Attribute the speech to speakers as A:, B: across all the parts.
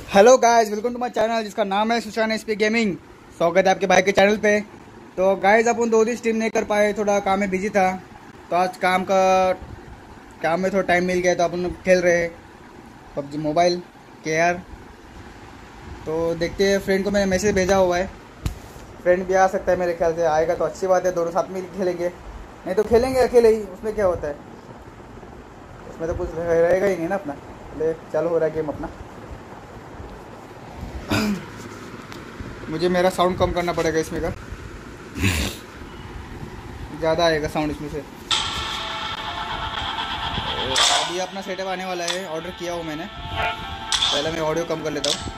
A: Hello guys, welcome to my channel जिसका नाम है सुशान एसपी गेमिंग। स्वागत है आपके भाई के चैनल पे। तो गाइस अपन 2 दिन स्ट्रीम नहीं कर पाए, थोड़ा काम में बिजी था। तो आज काम में थोड़ा टाइम मिल गया तो अपन खेल रहे हैं पबजी मोबाइल के आर। तो देखते हैं, फ्रेंड को मैंने मैसेज भेजा हुआ है, फ्रेंड भी आ सकता है मेरे ख्याल से। आएगा तो अच्छी बात है, दोनों साथ में खेलेंगे, नहीं तो खेलेंगे अकेले ही, उसमें क्या होता है, उसमें तो कुछ रहेगा ही नहीं ना अपना। ले चालू हो रहा है गेम अपना। मुझे मेरा साउंड कम करना पड़ेगा इसमें का, ज़्यादा आएगा साउंड इसमें से। अभी अपना सेटअप आने वाला है, ऑर्डर किया हूँ मैंने। पहले मैं ऑडियो कम कर लेता हूँ।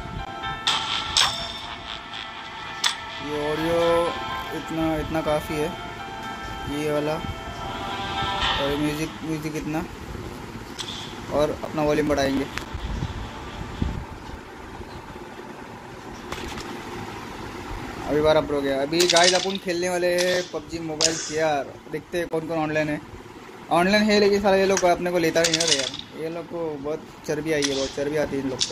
A: ये ऑडियो इतना इतना काफ़ी है, ये वाला। और म्यूज़िक इतना, और अपना वॉल्यूम बढ़ाएंगे। अभी 12 प्रो गया। अभी गाइस अपन खेलने वाले हैं पबजी मोबाइल के यार। देखते हैं कौन कौन ऑनलाइन है। ऑनलाइन है लेकिन सारे ये लोग अपने को लेता नहीं है यार। ये लोग को बहुत चर्बी आई है, बहुत चर्बी आती है इन लोग को।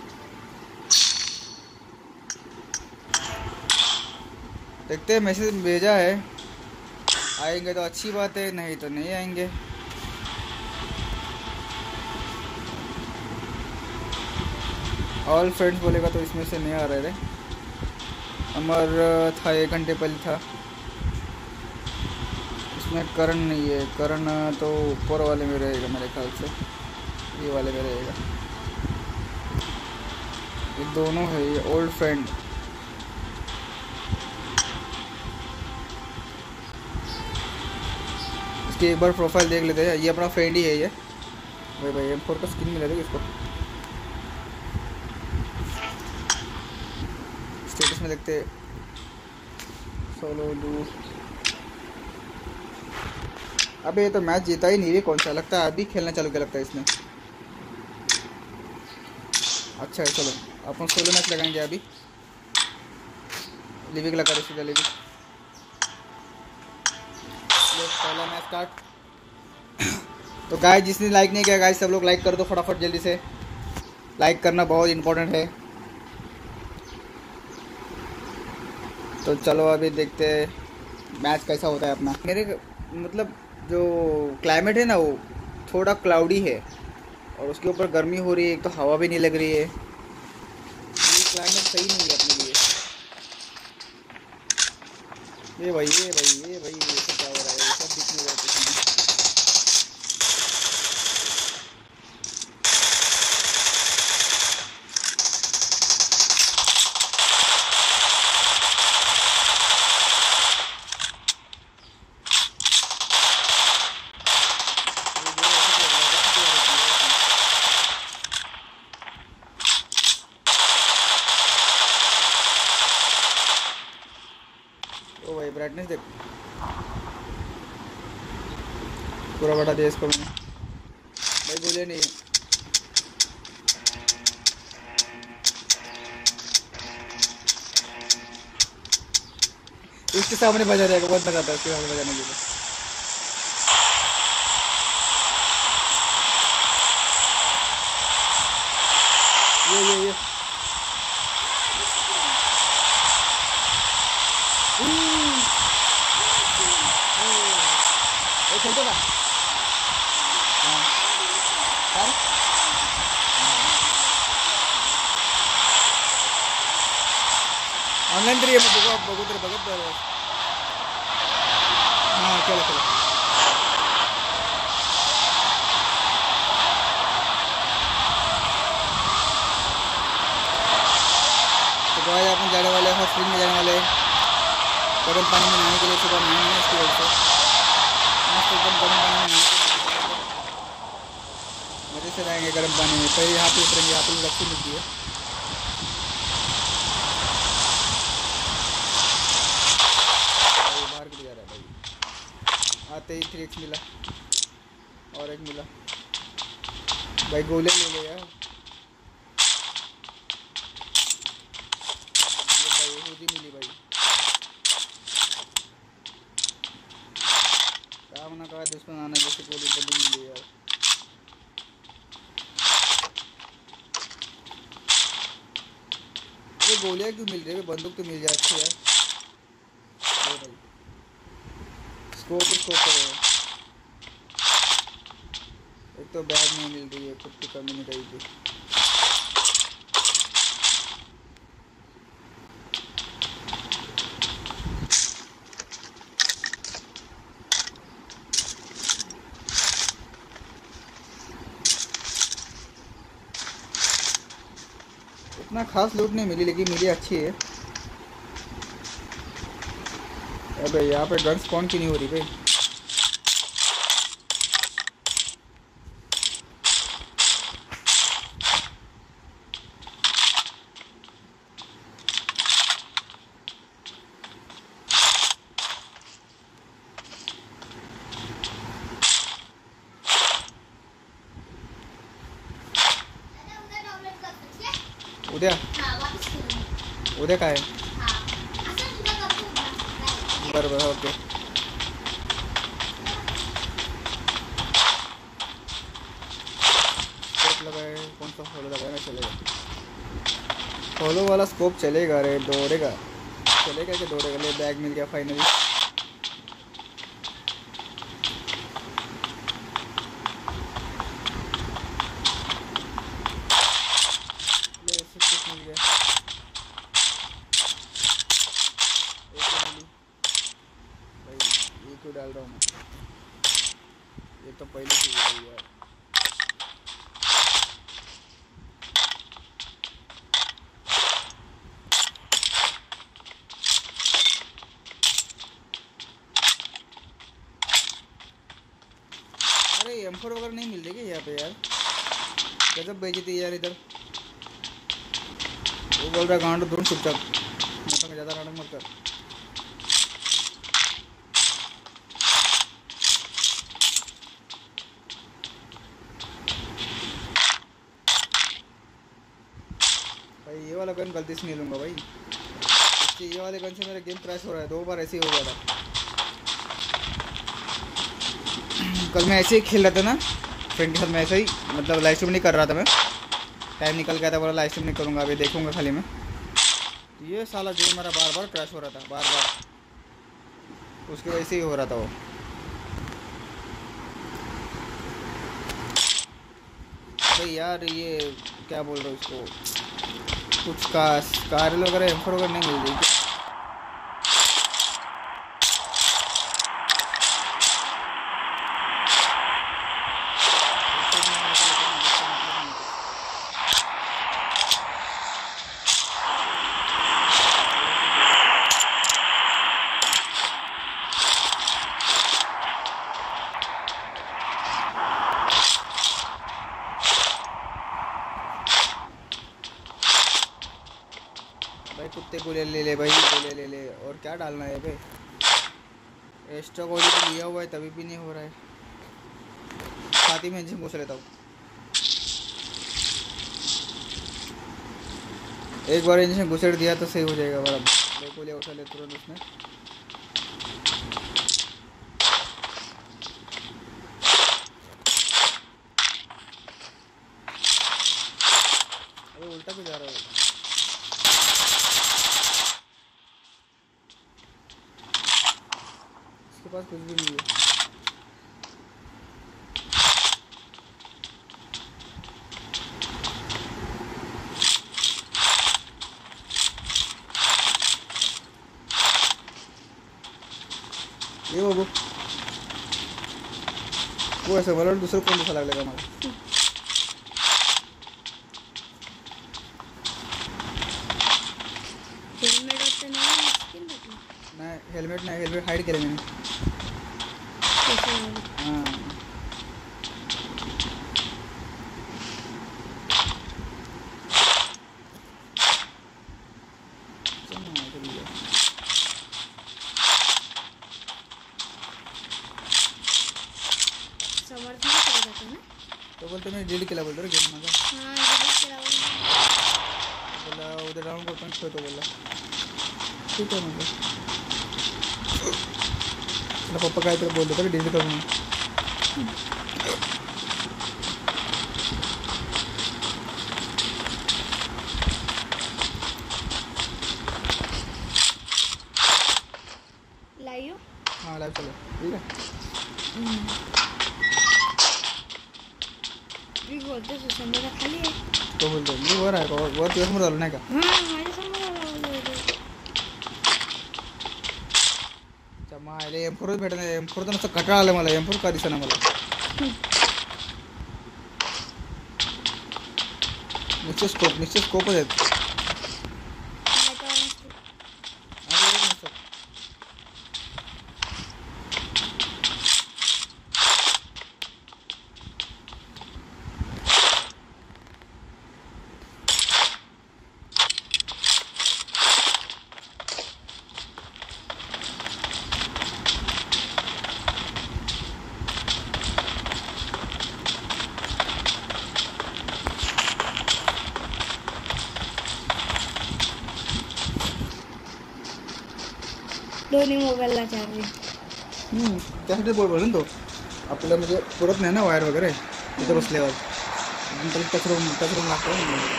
A: देखते हैं, मैसेज भेजा है, आएंगे तो अच्छी बात है, नहीं तो नहीं आएंगे। ऑल फ्रेंड्स बोलेगा तो इसमें से नहीं आ रहे थे। अमर था 1 घंटे पहले था। इसमें करण नहीं है, करण तो ऊपर वाले में रहेगा मेरे ख्याल से, ये वाले में रहेगा। ये दोनों है, ये ओल्ड फ्रेंड। इसकी एक बार प्रोफाइल देख लेते हैं, ये अपना फ्रेंड ही है ये। भाई M4 का स्किन मिला था इसको। स्टेटस में देखते सोलो डू। अबे ये तो मैच जीता ही नहीं है, कौन सा लगता है अभी खेलना चालू किया लगता है इसने। अच्छा है, चलो अपन सोलो मैच लगाएंगे अभी। लिविक लगा रहे सीधा लिविक। पहला मैच स्टार्ट। तो गाइस, जिसने लाइक नहीं किया गाइस, सब लोग लाइक कर दो फटाफट जल्दी से। लाइक करना बहुत इंपॉर्टेंट है। तो चलो अभी देखते हैं मैच कैसा होता है अपना। मेरे मतलब जो क्लाइमेट है ना, वो थोड़ा क्लाउडी है और उसके ऊपर गर्मी हो रही है, एक तो हवा भी नहीं लग रही है। ये क्लाइमेट सही नहीं है अपने लिए। ये भाई ये सब क्या हो रहा है, ये सब दिख नहीं रहा है कुछ नहीं। ओ भाई ब्राइटनेस देख, पूरा बढ़ा दिया इसको मैंने। भाई बोले नहीं, इसके सामने बजा रहेगा, बहुत मजा आता है इसके सामने बजाने के लिए। ये खेलते का। हाँ ऑनलाइन तरी बघू तर बघत। हाँ चलो चलो। तो गाइस अपन जाने वाले हैं, स्प्रिंग में जाने वाले हैं, गर्म पानी में नहाने के लिए। सुबह नहाएंगे इसकी वजह से मस्त एकदम गर्म पानी में नहाने मजे से रहेंगे गर्म पानी में। पहले यहाँ पे उतरेंगे, यहाँ पे रस्सी मिलती है। बाहर के लिए जा रहा है भाई। आते ही 3x मिला और एक मिला भाई, गोले ले ले यार। ये भाई हुदी मिली भाई, काम ना कहा दुश्मन आना जैसे गोली बंदी मिली यार। ये गोलियां क्यों मिल रही है? बंदूक तो मिल जाए अच्छी यार। स्कोप करो। एक तो बैग नहीं मिल रही है, कुछ की कमी नहीं रही थी। इतना खास लूट नहीं मिली, लेकिन मिली अच्छी है। अबे यहाँ पे गन स्पॉन क्यों नहीं हो रही भाई? उद्या उद्या काय बरोबर ओके। स्कोप लगाए, कौन सा फॉलो लगाए ना चलेगा? फॉलो वाला स्कोप चलेगा रे? दौड़ेगा? चलेगा कि दौड़ेगा? ले बैग मिल गया फाइनली। मिल गया भाई, ये क्यों डाल रहा हूँ मैं? ये तो पहले से ही यार। अरे M4 वगैरह नहीं मिल रही यहाँ पे यार? गजब बेइज्जती यार इधर। वो बोल रहा गांड ढूंढ चुपचाप, मतलब ज़्यादा नाटक मत कर। भाई ये वाला गन गलती से नहीं लूँगा भाई, इससे ये वाले गन से मेरा गेम क्रैश हो रहा है। 2 बार ऐसे ही हो गया था। कल मैं ऐसे ही खेल रहा था ना फ्रेंड के साथ, मैं ऐसे ही मतलब लाइव स्ट्रीम नहीं कर रहा था मैं। टाइम निकल गया था, बोला लाइव स्ट्रीम नहीं करूँगा, अभी देखूँगा खाली मैं। तो ये साला गेम मेरा बार बार क्रैश हो रहा था, बार बार उसकी वजह से ही हो रहा था वो। भाई यार ये क्या बोल रहे हो इसको, कुछ कार वगैरह M4 वगैरह नहीं मिल रही। भाई कुत्ते गोले ले भाई, गोले ले। और क्या डालना है भाई? एक्स्ट्रा गोली तो लिया हुआ है तभी भी नहीं हो रहा है। छाती में इंजेक्शन घुस लेता हूँ। एक बार इंजेक्शन घुसेड़ दिया तो सही हो जाएगा बराबर। गोली उठा ले तुरंत उसमें। अरे उल्टा भी जा रहा है। इसके पास कुछ भी नहीं है। ये वो ऐसे वाला दूसरे को दूसरा लगेगा हमारा। हेलमेट नहीं, हेलमेट हाइड करे मैंने। हाँ तो बोलते मैं डिलीट केला बोल रहा गेम माझा। हां डिलीट केला बोला उधर राउंड करतो खेळतो बोला। ठीक आहे म्हणजे तुला पप्पा काय तर बोलतो तर डिलीट करू नका। हाँ लाइव चलो ठीक है.
B: मी बोलते सुसंधीला खाली आहे.
A: तो बोलतो मी वर आहे वर तुझ्यासमोर झालं नाही का.
B: माझ्यासमोर
A: मायले M4 भेटत नाही. M4 तर नुसतं कटाळा आलं मला. M4 का दिसेना मला. निश्चित स्कोपच आहेत.
B: दोन्ही मोबाईलला चार्जिंग.
A: त्यासाठी बोलून तो आपल्याला म्हणजे पुरत नाही ना वायर वगैरे तिथे बसल्यावर. टच रूम लागतो.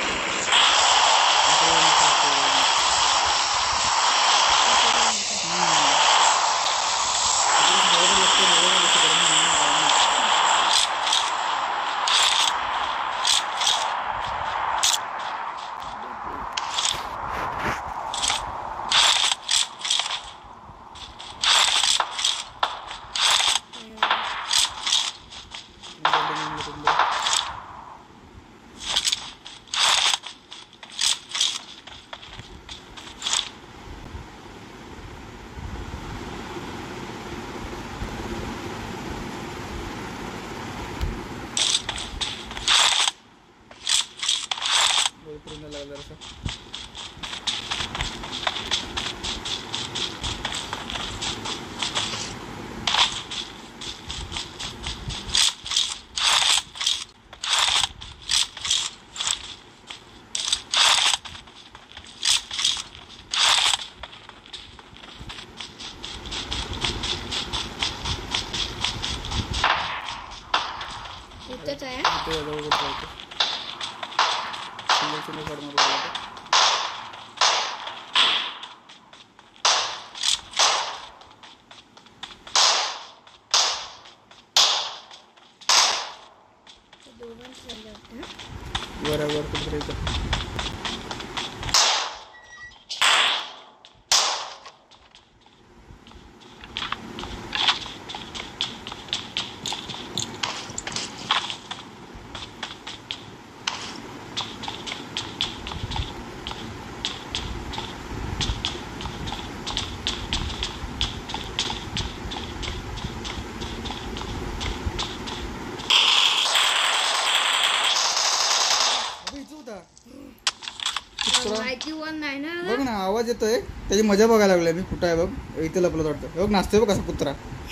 B: इथंच आहे.
A: वर कुठे बघ ना आवाज येतोय त्याची मजा बघायला लागलोय मी. कुठं आहे बघ इथे लपलं वाटतं. बघ नाचतोय बघ कसा कुत्रा.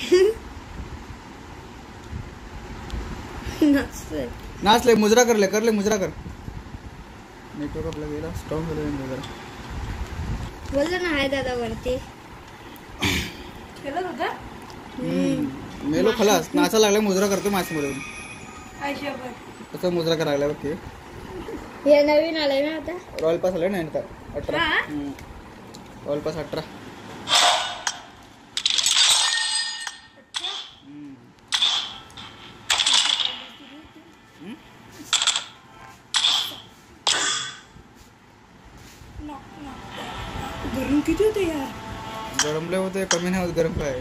A: नाचले मुजरा करले मुजरा कर. नेटवर्क आपला गेला स्ट्रॉंग झालं.
B: बोललो ना हाय दादा वरती
C: खेळत होता.
A: मेलो खलास नाचा लागला मुजरा करतो मासमध्ये. कसं मुजरा करायला बघ.
B: हे नवीन आलंय ना आता.
A: रॉयल पास आलाय ना आता 18. Royal pass 18.
C: गरम किती होते यार.
A: गरमले होते कमी नाही होत. गरम काय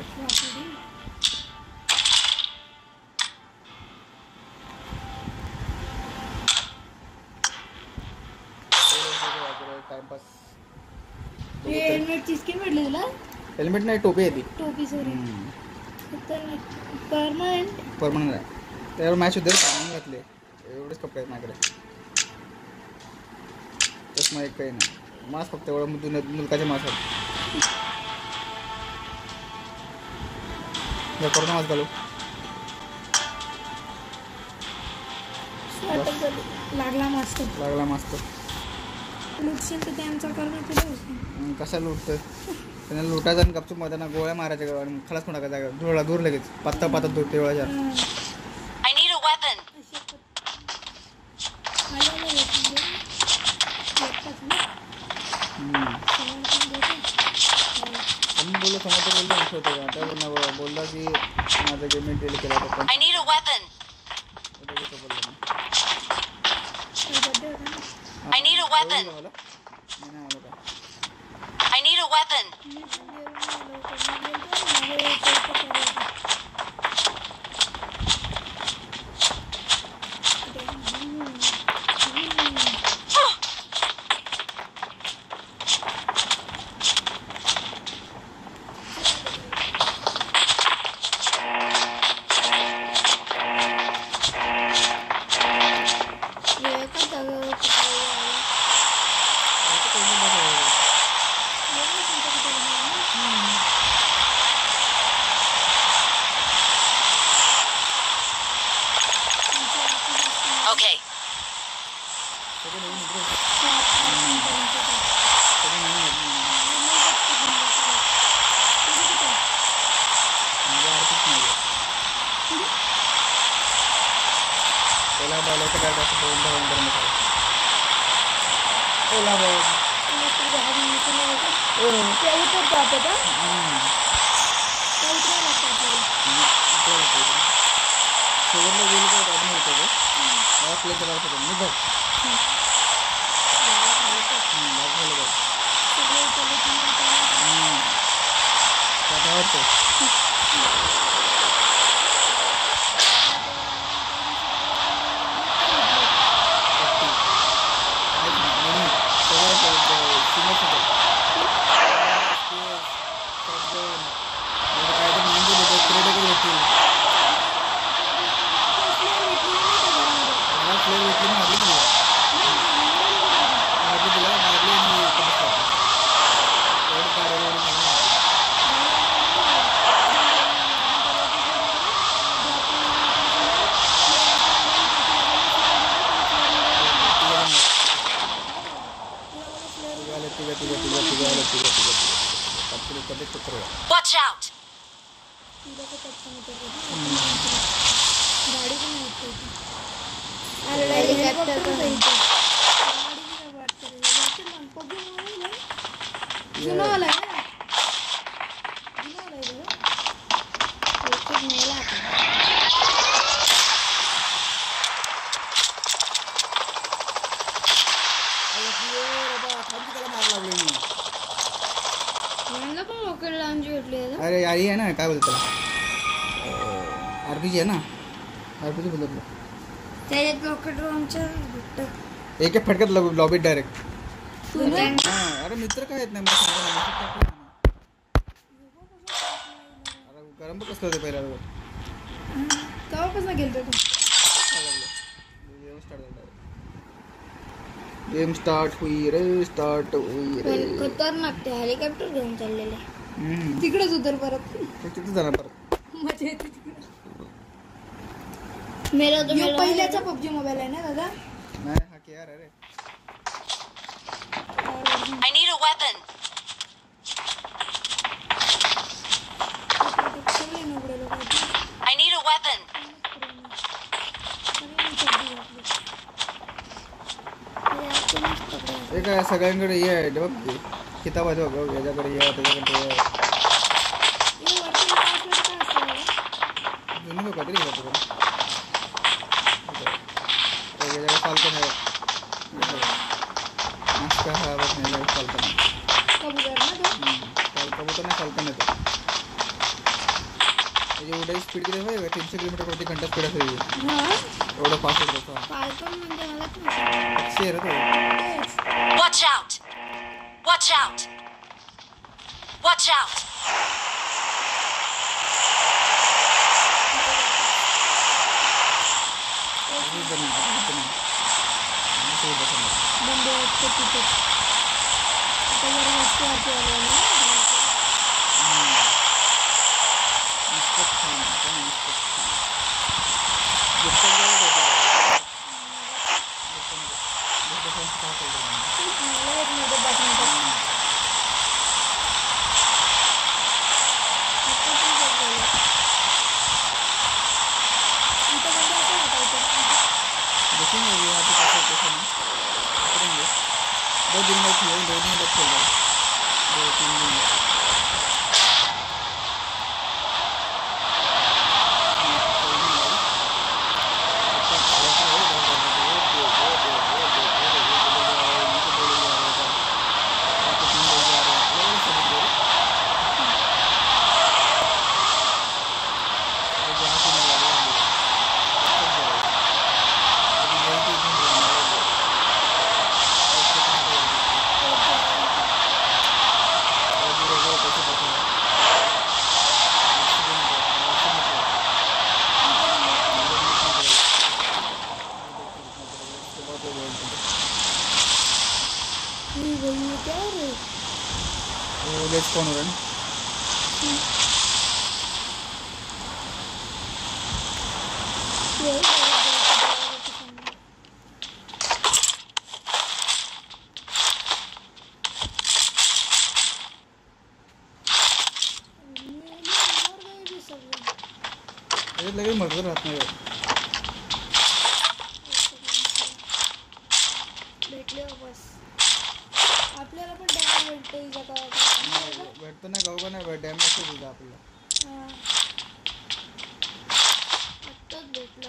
A: टाइमपास.
B: हेल्मेट स्किन भेटली तुला.
A: हेल्मेट नाही टोपी आहे ती.
B: टोपी सॉरी परमनंट
A: आहे. त्यावर मॅच होते घातले. एवढेच कपडे आहेत माझ्याकडे. चष्मा एक काही नाही. मास्क फक्त एवढं मुलकाचे मास्क आहेत. कोरोना मास्क घालू.
B: लागला मास्क.
C: लुटशील तर त्यांचा करणं.
A: कशा लुटतोय त्यांना लुटायचं आणि गपचूप मध्ये गोळ्या मारायच्या आणि खलास कोणा जागा धुळा दूर लगेच पाता दूर तेवढ्या. बोलत समोर तो बोललो ना छोटे आता बोलला की माझा गेमिंग डिलीट केला होता.
D: I need a weapon. I need a weapon. I need a weapon. Okay. Watch out!
A: अरे यार ये है ना काय बोलतो आरपीजी आहे ना आरपीजी बोलतो
B: त्याच्यात रॉकेट लॉन्चर
A: एक एक फटक्यात लॉबीत डायरेक्ट. अरे मित्र काय येत नाही मला. अरे गरम पण कसलं होतं पहिल्या
C: केव्हापासून गेलतो तू?
A: गेम स्टार्ट हुई रे.
B: खतरनाक ते हेलिकॉप्टर घेऊन चाललेले.
C: तिकडेच उतर परत.
A: तिथे जाणार परत.
C: मजा येते तिकडे.
B: मेरा
C: पहिल्याचा पबजी मोबाईल आहे ना दादा?
A: नाही हा के यार अरे.
D: I need a weapon. I need a weapon.
A: हे काय सगळ्यांकडे हे आहे बघ किताब आहे बघ याच्याकडे हे त्याच्याकडे हे जुनी बघ काहीतरी याच्याकडे फाल्कन आहे नाश्ता हा बघ नाही फाल्कन कबूतर नाही फाल्कन येतो त्याची उडाई स्पीड किती आहे 300 किलोमीटर प्रति घंटा स्पीड असेल एवढं फास्ट होतं
B: फाल्कन म्हणजे मला
A: शेर आहे.
D: Watch out! Watch out! Watch out!
A: कौन हो रहा है? अरे लगे मर रात में
C: भेटले बस आपल्याला पण डॅमेज भेटते
A: भेटतो ना गाव का नाही डॅमेज दिला आपल्याला
C: आत्ताच भेटलं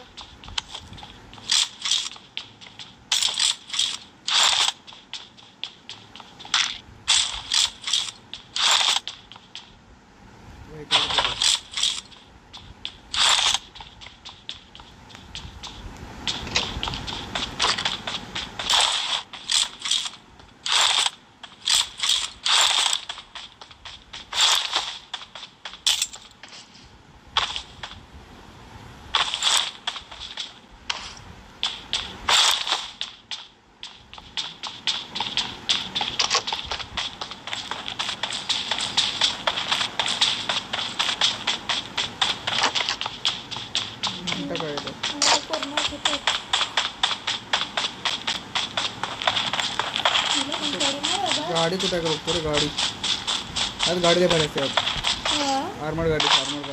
A: गाड़ी कुठे का बघतो रे गाडी आज गाडी दे पाहिजे आज आर्मर गाडी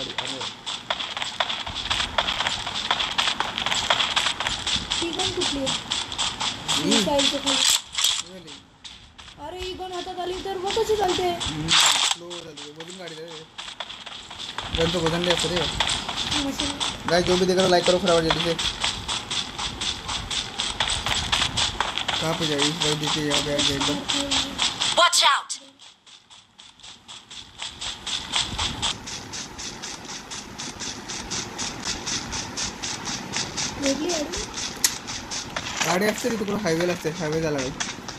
C: ती पण कुठली अरे ही पण हातात आली तर बघ कशी चालते
A: स्लो झाली वजन गाडी दे गन तो वजन ले असते
C: मशीन
A: गाइस जो भी देख रहे हो लाइक करो फटाफट जल्दी से कहाँ पे जाइए भाई देखिए यहाँ पे आगे एकदम
D: Watch out!
C: भेटली
A: गाडी असते ती तिकडे हायवेला असते हायवे जायला लागेल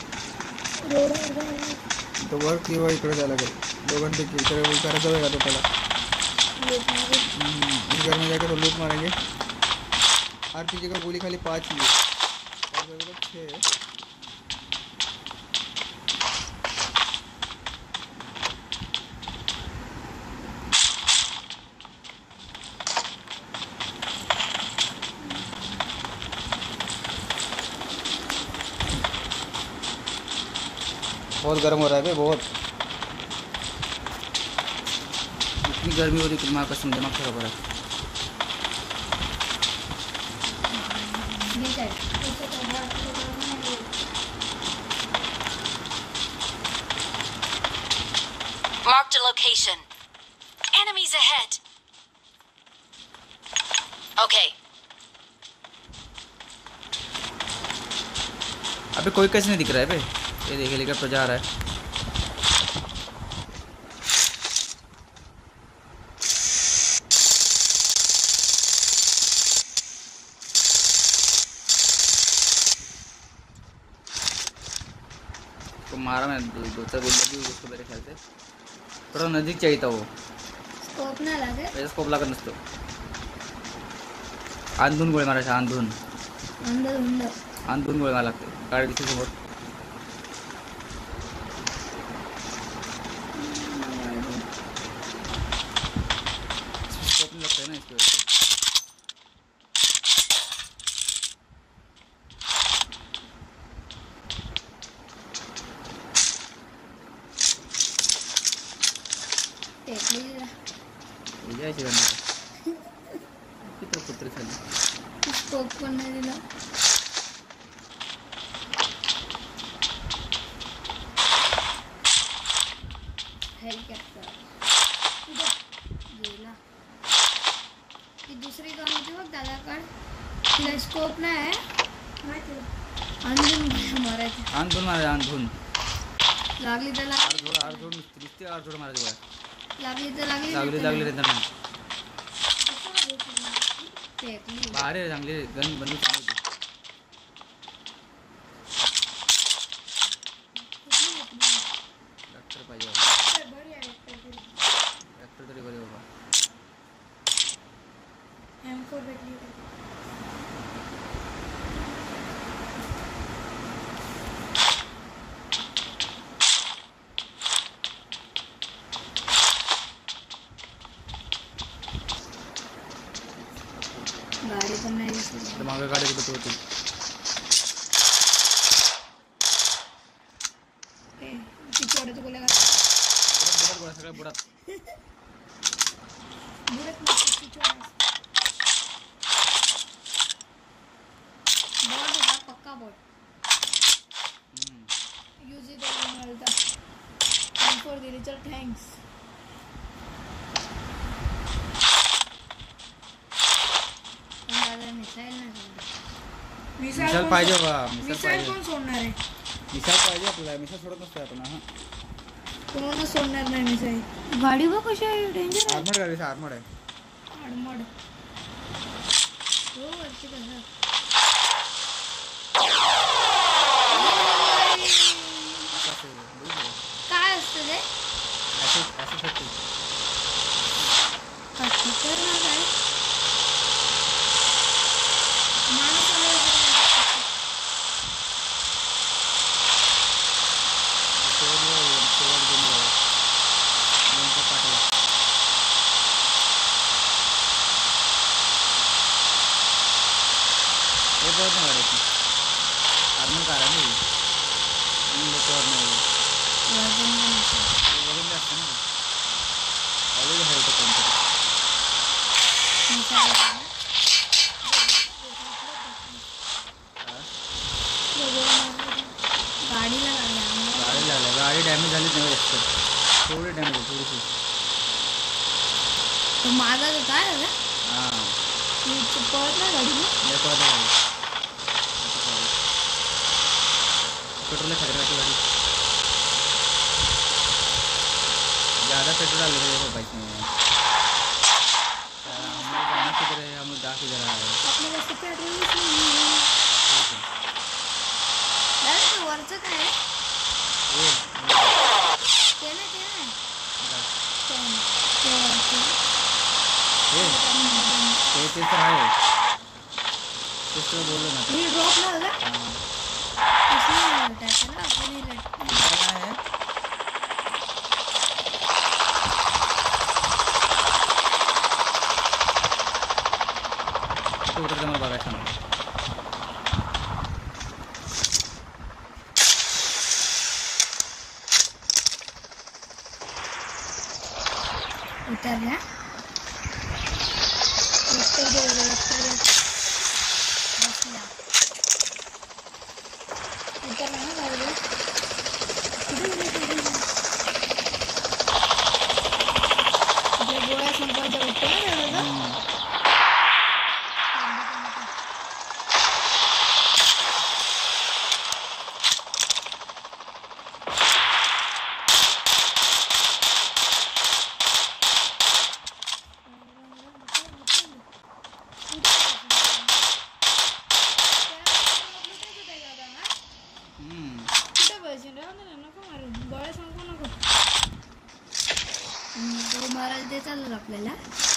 C: रोड
A: तो वर किंवा इकडे जायला लागेल दोघांपैकी इकडे विचारा जाऊया का तो त्याला इस घर में जाकर तो लूट मारेंगे RPG का गोली खाली 5 ही है 6 बहुत गर्म हो रहा है बहुत इतनी गर्मी हो रही है माँ कसम दिमाग खराब हो रहा है
D: Marked a location. Enemies ahead. Okay.
A: अबे कोई कैसे नहीं दिख रहा है बे ये देख हेलीकॉप्टर जा रहा है तो मारा मैं दो चार गोली लगी उसको मेरे ख्याल से थोड़ा नज़दीक चाहिए था वो
C: स्कोप नाही लागत
A: त्याचा स्कोप लागत नसतो आंधून गोळी मारायचे आंधून गोळी मारा लागते गाडी दिसते समोर स्कोप नहीं लगता है ना इसकी वजह से जायचे किती कुत्री खाली
C: स्कोप पण नाही दिला हेलिकॉप्टर गेला ती दुसरी गाडी होती बघ दादाकड तिला स्कोप नाही आहे अंधून मारायचं
A: आंधून मारायचं आंधून
C: लागली तर
A: आरझोड नुसती आरझोड मारायची बघा
C: लागली तर
A: लागली रे त्यांना
C: फेकली
A: बाहेर चांगली गन बंदूक चांगली डॉक्टर पाहिजे डॉक्टर तरी बरे बाबा
C: M4 भेटली गाडी पण नाही दिसली.
A: तर मागं गाडी कुठे होती.
C: तिची ऑर्डर तुला
A: बुडात सगळ्या बुडात.
C: बुडत नाही तिची ऑर्डर बॉट होता पक्का बॉट. यूज इट मिळता. Thanks for the richer. Thanks.
A: Missile पाहिजे बा.
C: मिसाईल कोण सोडणार आहे.
A: मिसाईल पाहिजे आपल्याला. मिसाईल सोडत नसते आपण. हा
C: कोणाला सोडणार नाही मिसाईल. गाडी बघ कशी आहे. डेंजर
A: आर्मड गाडी. आर्मड आहे.
C: आडमड हो वरती कसं काय असतं ते. खतरनाक आहे. माणूस
A: आर्मड कार आहे वजन जास्त ना. ऑलरेडी आहे तो कोणतरी.
C: गाडीला लागला.
A: गाडी डॅमेज झाली नाही जास्त. थोडी डॅमेज आहे थोडीशी.
C: माझा तो काय झाला.
A: हां
C: पळत नाही गाडी.
A: पेट्रोल खतरनाक गाड़ी. ज़्यादा पेट्रोल डाल रहे हो बाइक में. हम लोग जाना किधर है. हम लोग जा किधर रहा है.
C: आपल्या जास्त पेट्रोल वरचं काय आहे. ते नाही
A: ते तर आहे. तेच तर बोललो ना.
C: मी ड्रॉप लावला.
A: उतर मला बघायचं ना.
C: उतरला. गोळ्या संपवायच्या उत्तर ते चालू आपल्याला.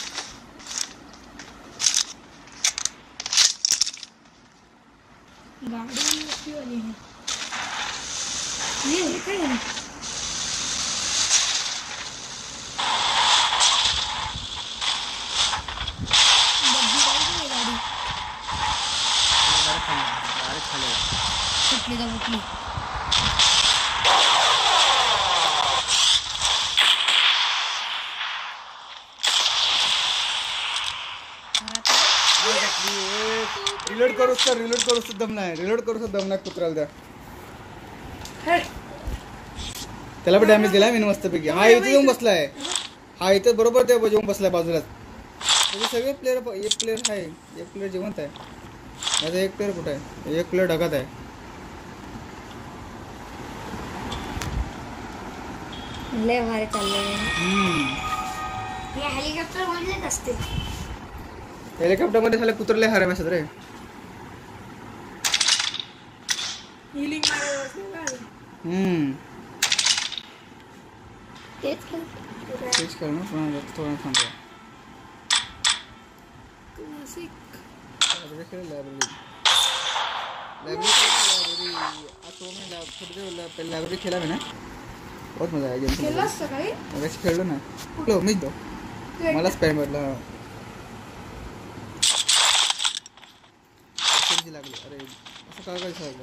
C: गाडी मोठी वाली आहे. काय कुठली का कुठली.
A: रिलोड करूच दम नाही कुत्राला द्या. त्याला पण डॅमेज दिलाय मी मस्तपैकी. हा इथे येऊन बसलाय. हा इथे बरोबर ते येऊन बसलाय बाजूलाच. म्हणजे सगळे प्लेयर. एक प्लेयर आहे. एक प्लेयर जिवंत आहे. माझा एक प्लेयर कुठे आहे. एक प्लेयर ढगात आहे.
B: लय भारी चाललंय. हे हेलिकॉप्टर मधलेच असते.
A: हेलिकॉप्टर मध्ये झाले कुत्रले हारे असतात रे.
C: हिलिंग
B: तेच
A: खेळ ना थोडं थांबवा. लाइब्रेरी खेला मैंने. बहुत मजा आया गेम. वैसे खेल लो ना. लो मिस दो. मला स्पॅम वाटला. कशी लागली? अरे असं काय काय सांगलं?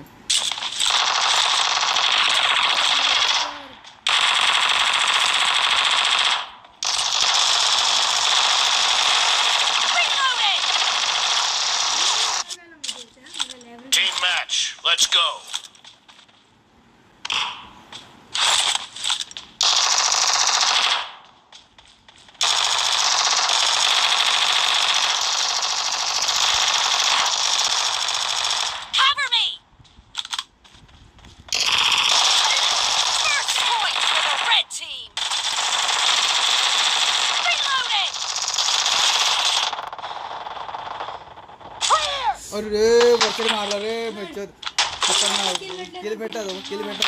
E: Team match. Let's go.
D: Cover me! First point for the red team! Reloading! Clear!
A: अरे वरती मारला रे मिरचत. किल भेटा दो, किल भेटा.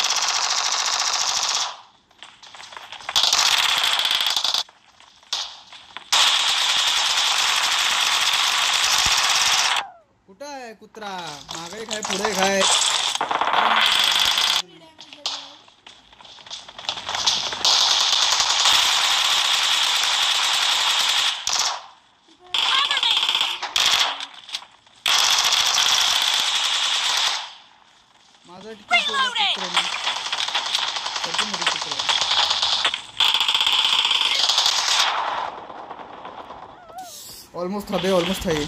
A: कुठं आहे कुत्रा? मागे खाय पुढे खाय.
D: Cover me!
A: माझा टिकट कुत्रा. ऑलमोस्ट था बे, ऑलमोस्ट था ये.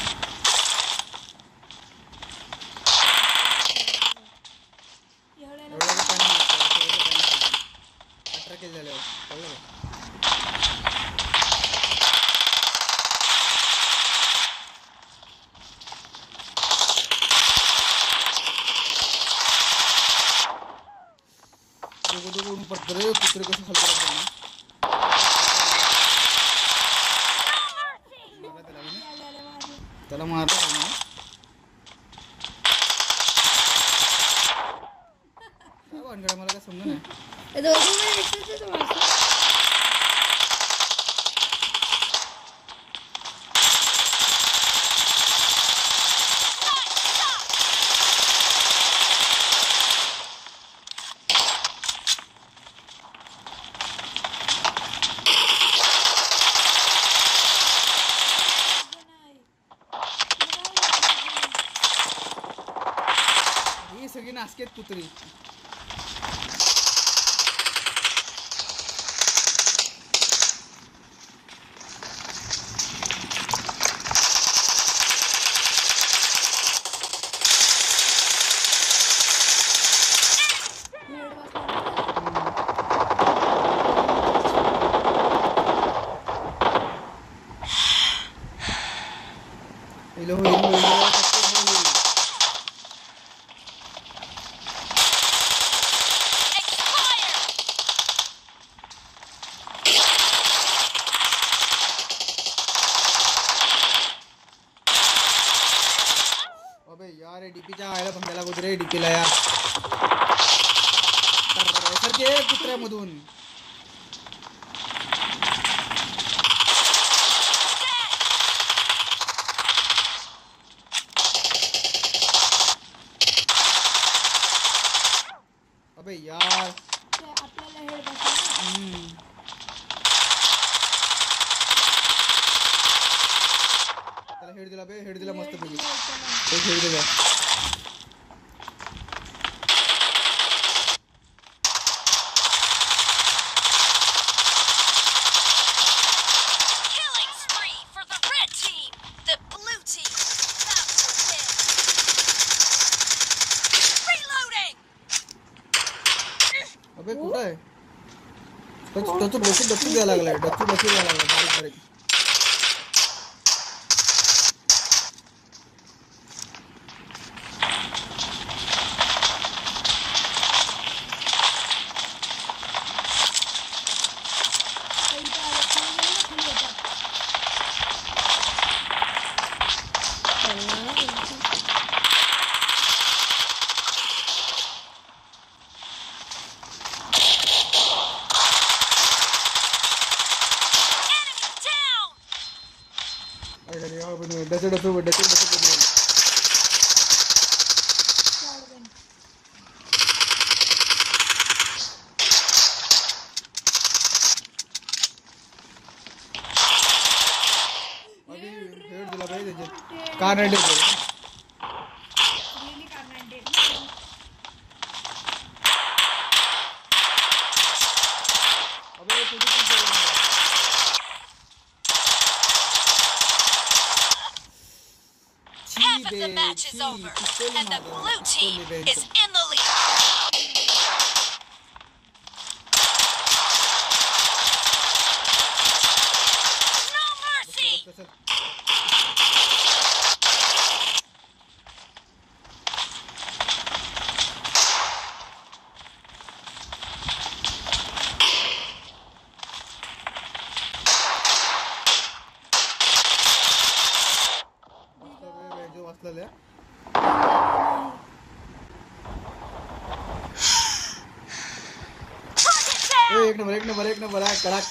A: दोघं पडतं रे कुत्रे कसं हलतं त्याला मारलं काय वानगडा मला काय समजा नाही.
B: दोघं दिसत तुम्हाला
A: ही सगळी नासकेत कुत्री. इलो अबे यार डीपीच्या आयला बंदायला कुत्रे डीपीला यार. सर के कुत्र्यामधून अबे यार
C: आपल्याला हेड बसला.
A: त्याला हेड दिला बे, हेड दिला मस्त पैकी. तो हेड दिला.
D: Killing spree for the red team! The blue team! That was it! Reloading!
A: अबे कुठं आहे? डचू द्यायला लागलाय. डचू द्यायला लागलाय बारीक बारीक. डचू अभी हेड दिला पाहिजे त्याचे कान head.
D: half of the match is over, and the blue team is in the lead. No mercy!
A: जो वाचलेलं एक नंबर आहे कडक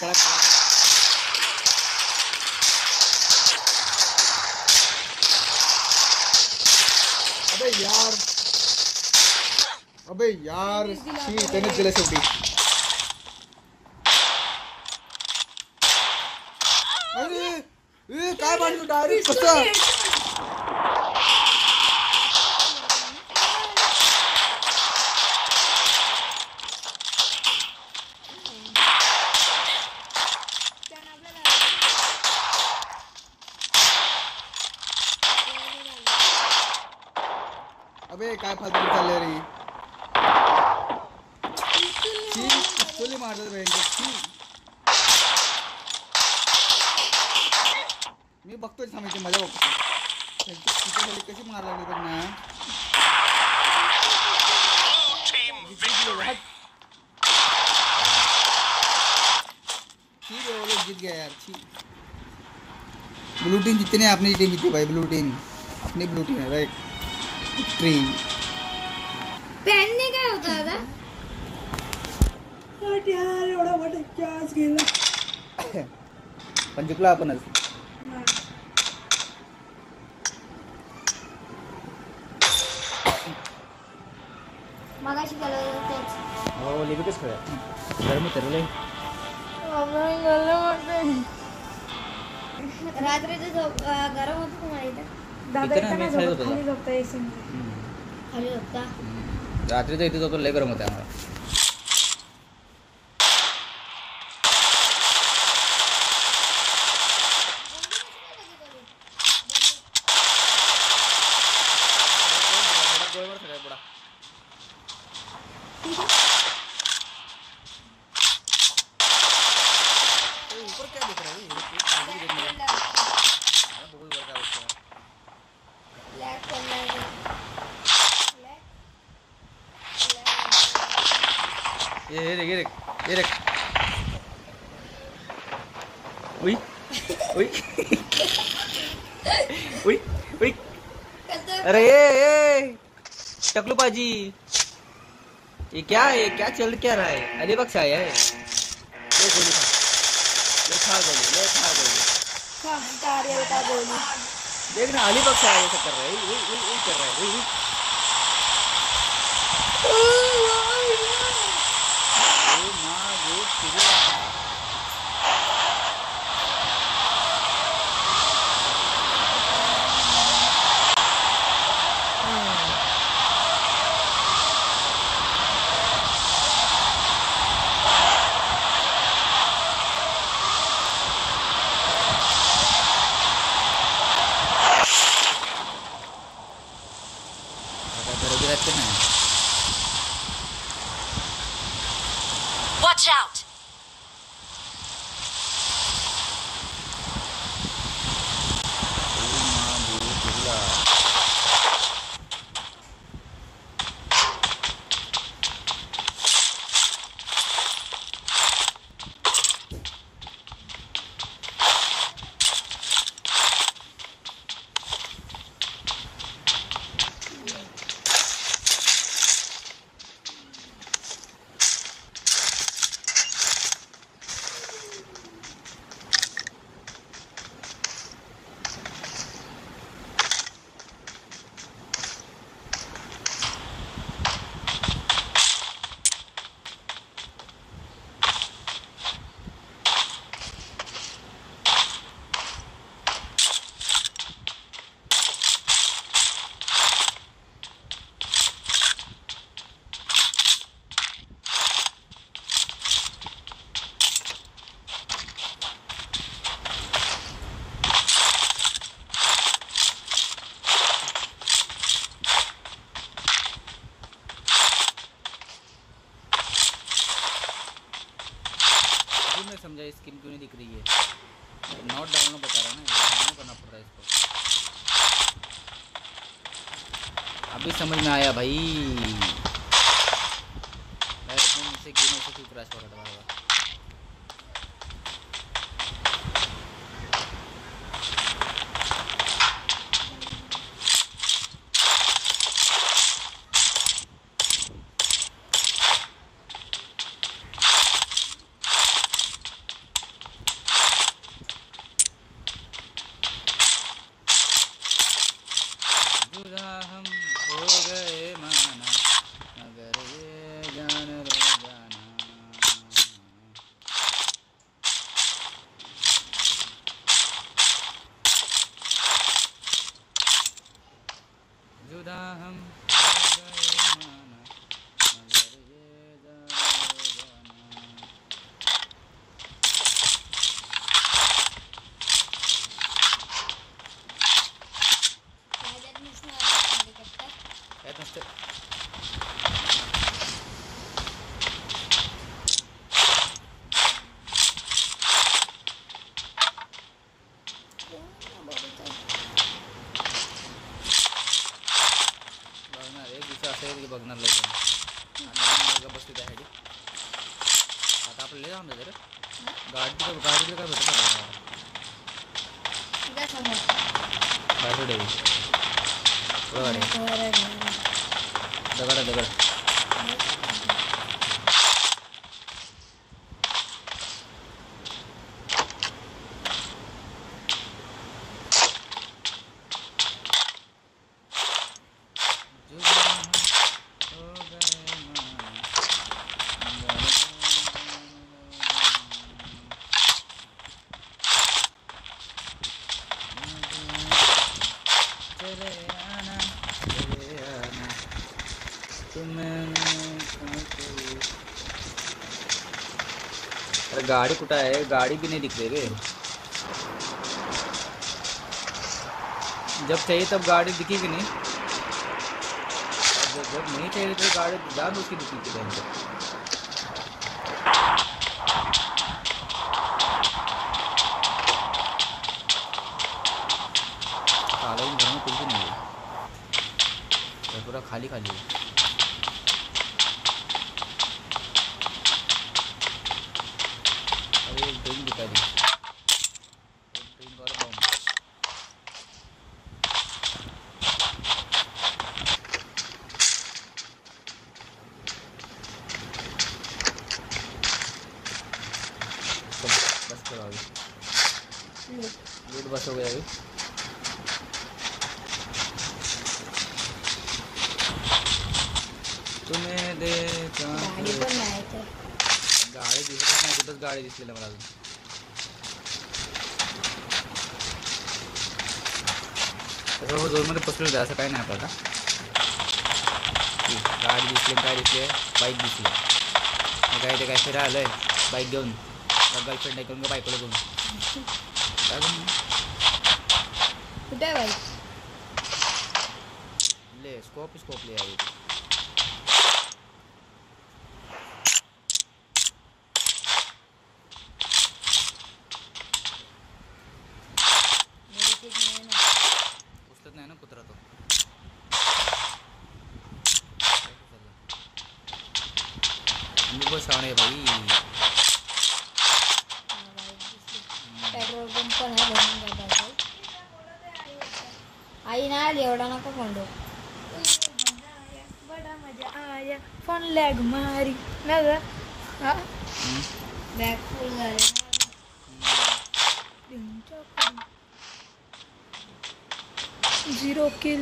A: अबे यार शी त्यानेच दिलं शेवटी अरे काय बांधलं डायरेक्ट कसं अबे काय फालतू चाललंय रे पिस्तुली मारतात बहिणी मी बघतोय थांबायची मजा बघतो त्यांची कशी मारला नाही त्यांना जीत गया यार ब्लू टीम जितने अपनी टीम जीती भाई ब्लू टीम अपनी ब्लू टीम है राइट ट्रेन
C: पॅनने काय होतं दादा
B: यार एवढा मोठा कॅच गेला
A: पण जिंकलो आपणच
C: मगाशी गेलो तेच
A: हो लिबिकच खेळ गरम उतरले
C: रात्रीचं गरम होतं तुम्हाला इथं
B: दादा
A: इथं
B: इथं
A: होतं
B: खाली झोपता एसी
C: खाली होता
A: रात्रीचं इथे जातो लय गरम होतं आम्हाला ऊपर क्या दिख रहा है
C: ब्लॅक कलर
A: ये देख उई उई उई उई अरे ये टकलू पाजी ये क्या है क्या चल क्या रहा है अली बख्श आया है ले गोली खा गोली देख ना अली बख्श आया ऐसा कर रहा है ये कर रहा है
D: Watch out!
A: टीम क्यों नहीं दिख रही है? नॉट डाउन बता रहा है ना, डाउन करना पड़ रहा है इसको। अभी समझ में आया भाई, मैं इतने मुझसे गेम ऐसे क्यों क्रैश हो रहा था बार बार। हम हो गए माना मगर ये जान लो जाना। जुदा हम हो गए माना मगर ये जान लो जाना। Ed neste. बघणार एक दिवस असं आहे की बघणार लय जण आणि बस तिथे आहे आता आपल्याला जाऊन दे रे गाडीला काय भेटत गाडी दगड अरे गाड़ी कुटा है, गाड़ी भी नहीं दिख रही रे। जब चाहिए तब गाड़ी दिखेगी नहीं, जब नहीं चाहिए तो गाड़ी जान उसकी दिखेगी टाइम पे। साला इन घर में कुछ भी नहीं है, पूरा खाली खाली है। ट्रेन दिखा दी, ट्रेन और बम। बस करो अभी, लूट बस हो गया अभी। तुम्हें देखा गाडी दिसतच नाही, कुठंच गाडी दिसलेली मला अजून। सगळं जोरमध्ये पसरलं असं काही नाही आपल्याला। गाडी दिसली, काय दिसले, बाईक दिसली, काय ते काय फिरा आलंय बाईक घेऊन, गर्लफ्रेंड आहे घेऊन, बाईकला घेऊन
C: कुठे आहे बाईक?
A: ले स्कोप ले आई। नहीं ना कुतरा तो बहुत शान है भाई।
C: पेट्रोल पंप पण आहे, भरून जातात आई ना आली, एवढा नको फोंडो। बड़ा मजा आया, फोन लॅग मारी ना ग, हा बॅग फुल झाले। Zero kill.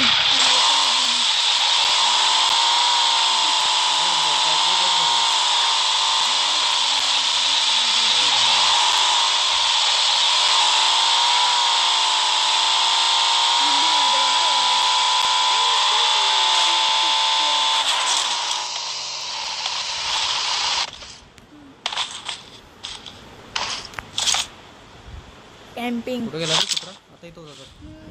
C: Camping.
A: कुठे गेला रे कुत्रा? आता इथं होता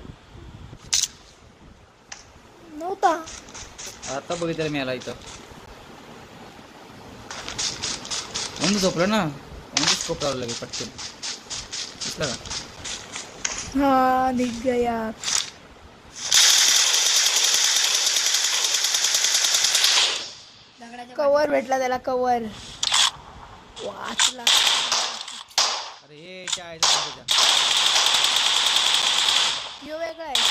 C: नव्हता,
A: आता बघितलं मी याला इथं. म्हणून झोपलं ना, मुझे स्कोप लावला लगे पटकन दिसला का?
C: हाँ दिख गया. कवर भेटला त्याला कवर. वाचला.
A: अरे ये क्या आहे त्याचा?
C: यो वेगळा आहे.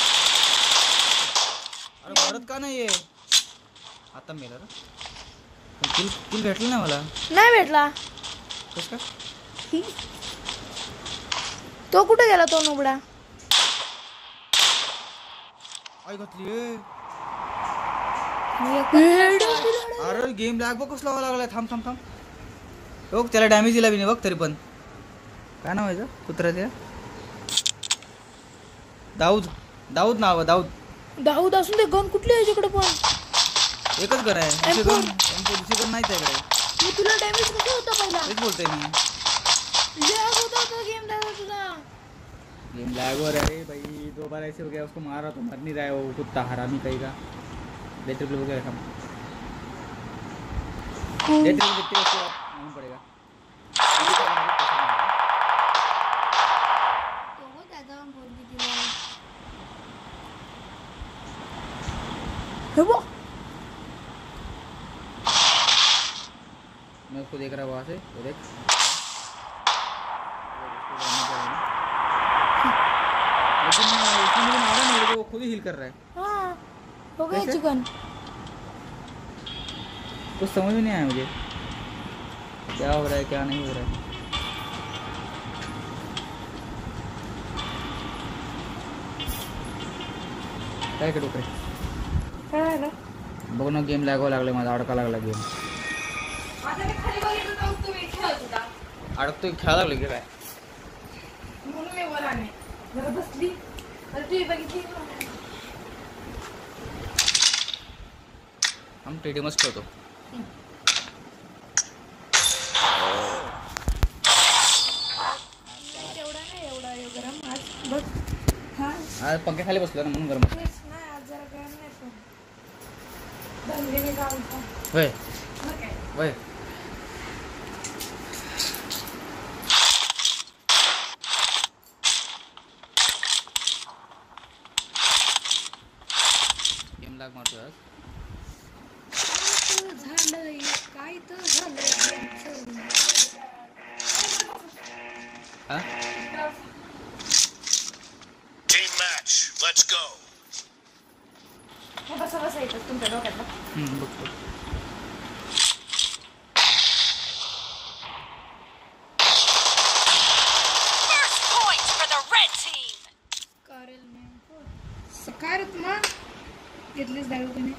A: अरे भरत का नाही आहे आता मेला रे. किल किल भेटलं नाही मला.
C: नाही भेटला.
A: कसं का?
C: तो कुठे गेला तो नुबडा?
A: आई घातली.
C: वेड.
A: अरे गेम लॅग बघ कसं लावा लागलाय. थांब थांब थांब बघ त्याला डॅमेज दिला बी नाही बघ तरी पण. काय नाव आहे त्याचं कुत्र्याचं? दाऊद. दाऊद नाव आहे दाऊद.
C: दाऊद असून ते गन कुठली आहे तिकडे पण?
A: एकच घर आहे दुसरी
C: M4.
A: दुसरी नाहीच आहे इकडे.
C: मी तुला डॅमेज कसं होता पहिला?
A: तेच बोलतोय मी.
C: लॅग होता तो गेम दादा तुझा.
A: गेम लैग हो रहा है भाई. 2 बार ऐसे हो गया उसको मारा तो मर नहीं रहा है वो कुत्ता हरामी कहीं का. डेथ रिप्ले हो गया हम. डेथ रिप्ले देखते हैं उसके बाद मालूम पड़ेगा.
C: हे बघ.
A: मैं उसको देख रहा हूँ वहाँ से. वो देख लेकिन उसने मुझे मारा नहीं. वो खुद ही हील कर रहा है.
C: हाँ हो गया
A: कैसे?
C: चिकन.
A: कुछ समझ में नहीं आया मुझे क्या हो रहा है क्या नहीं हो रहा है. काय करू काय
C: काय ना
A: बघ ना गेम लागावं लागलं. माझा अडका लागला गेम. अडकतोय खेळा लागलं की काय?
C: म्हणून मी वर आले. जरा बसली तर ती बघितली.
A: हम टेडीमच खेळतो.
C: एवढा नाही एवढा गरम आज बघ. हा
A: आज पंख्याखाली बसलो ना म्हणून गरम.
C: तेच नाही आज जरा गरम नाही पण धंदे काम
A: वय वय गेम लाग मारतोय आज.
C: झालंय काय तर झालंय.
A: हा
E: Team match, let's go.
C: बसा बसा येतात तुमच्या डोक्यातला.
A: बघतो.
D: First point for the red team.
C: करेल मी सकारात मग घेतलीच दारू तुम्ही.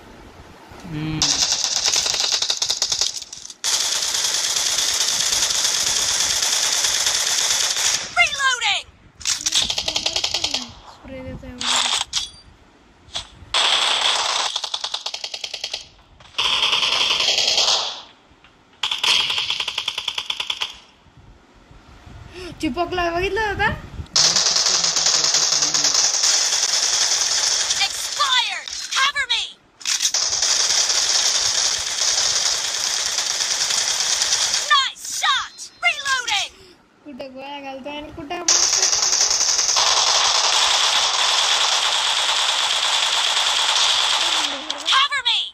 D: Reloading.
C: स्प्रे देता एवढा. चिपकला बघितलं होता.
D: Expired. Cover me. Nice shot. Reloading.
C: कुठे गोळ्या घालतोय आणि कुठे
D: Cover me.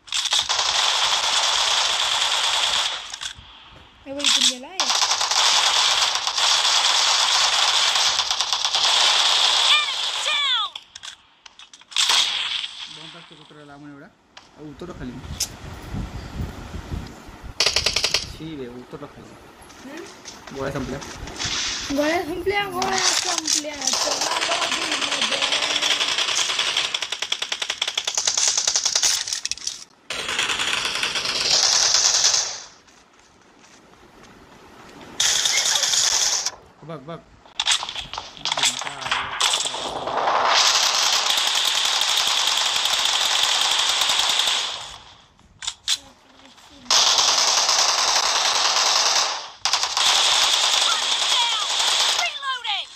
C: इथून गेला.
D: Enemy down.
A: दोन तास कुत्रा लांबून एवढा उतरलो खाली. शी रे उतरलो खाली. गोळ्या संपल्या.
C: गोळ्या संपल्या गोळ्या संपल्या.
A: बघ बघ
D: Reloading.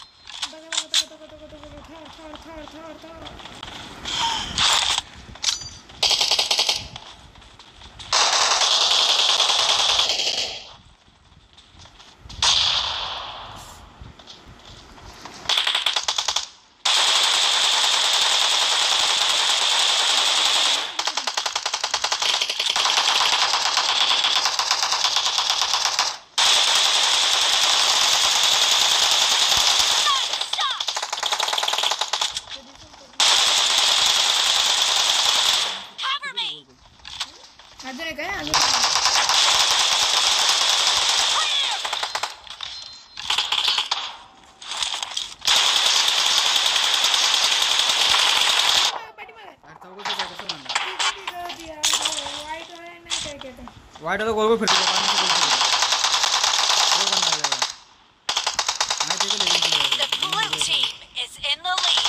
A: वाइट वाला गोल गोल फिर से पानी से गोल फिर वो बंदा आ जाएगा हां देखो लेकिन
D: The blue team is in the lead.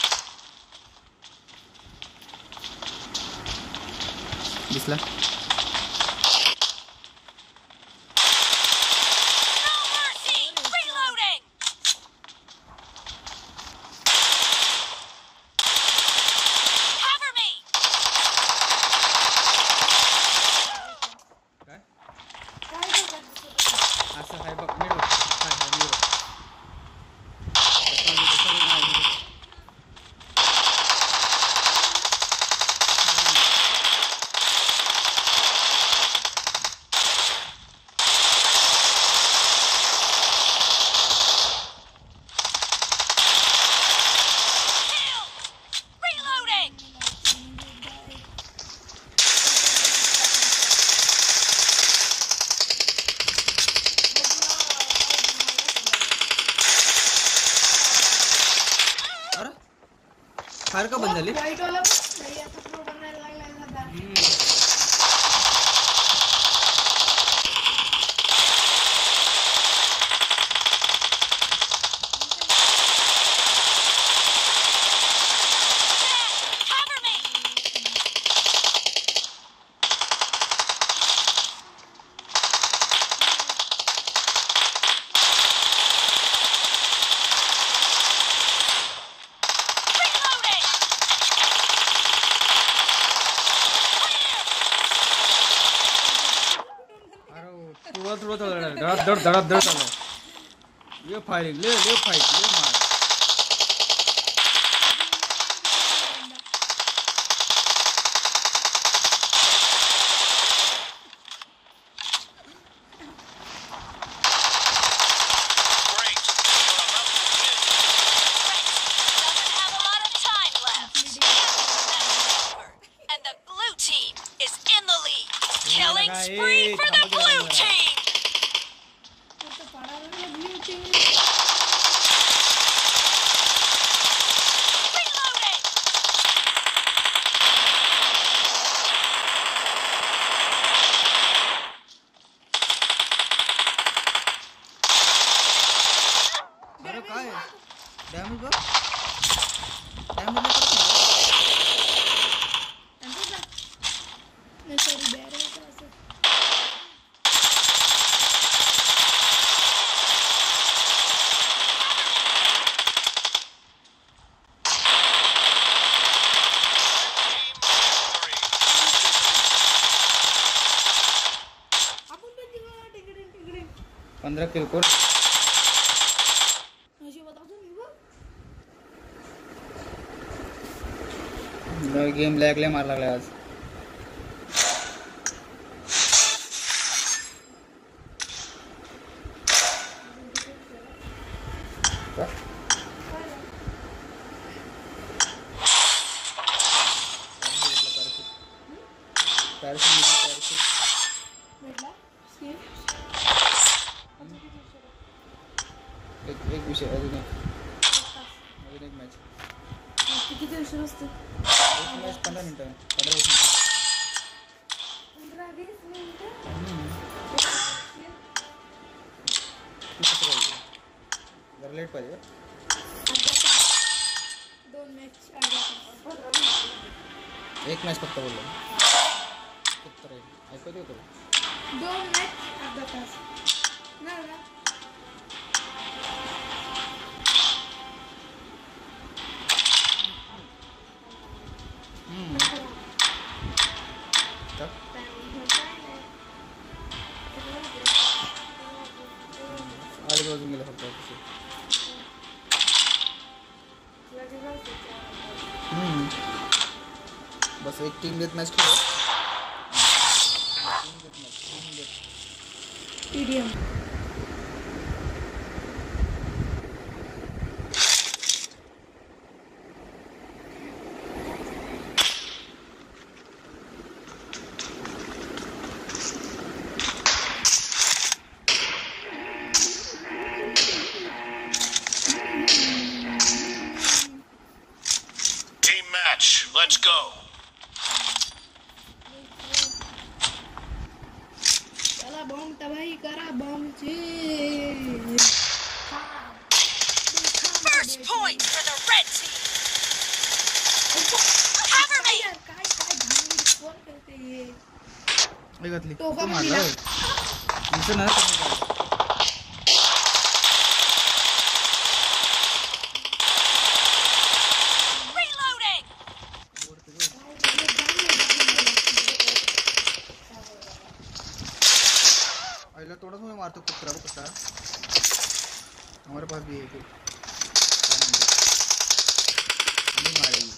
A: दिसला
D: No mercy. Reloading. Cover me.
A: काय
C: काय करतात?
A: असं हाय बघ नीट बघ हाय हाय नीट बघ
D: Kill. Reloading.
A: अरे फायर का बंद झाली
C: व्हाईट वाला पण नाही आता प्रो बनायला लागलाय दादा.
D: Cover me. Reloading.
A: अरे थोडं धडधड धडधड चालू ले फायरिंग ले फाईट ले मार
E: Great. You're about to win.
D: Doesn't have a lot of time left. And the blue team is in the lead. Killing spree for the blue team.
C: आता पाडायला ब्लू टीम
D: Reloading.
A: अरे काय damage बघ damage नाही करत ना.
C: नाही sorry barrel असं आपण पण तिकडे तिकडे तिकडे
A: 15 किल कोड
C: अशी बतातो मी बघ
A: गेम लॅग मार लागलाय आज
C: भेटला स्किल
A: एक विषय अजून एक मॅच
C: किती उशीर असतो
A: एक मॅच 15 मिनिटं 15-20 मिनिटं
C: 15-20 मिनिटं
A: जरा लेट पाहिजे का?
C: दोन मॅच अर्धा
A: एक मॅच फक्त बोललो किती राहील ऐकू दे करू
C: दोन मॅच अर्धा तास नाही ना
A: का? अडीच वाजून गेले फक्त बस एक टीम डेथ मॅच खेळू
C: टीडीएम
E: Team match. Let's go.
A: हे घातली
C: टोका
A: कुठं
C: मारला.
A: मारलं? दिसत नाही कमी झालं.
D: Reloading!
A: आईला थोडाच मी मारतो कुत्रा बघ कसा. हमारे पास भी है एक. नहीं मारेगी.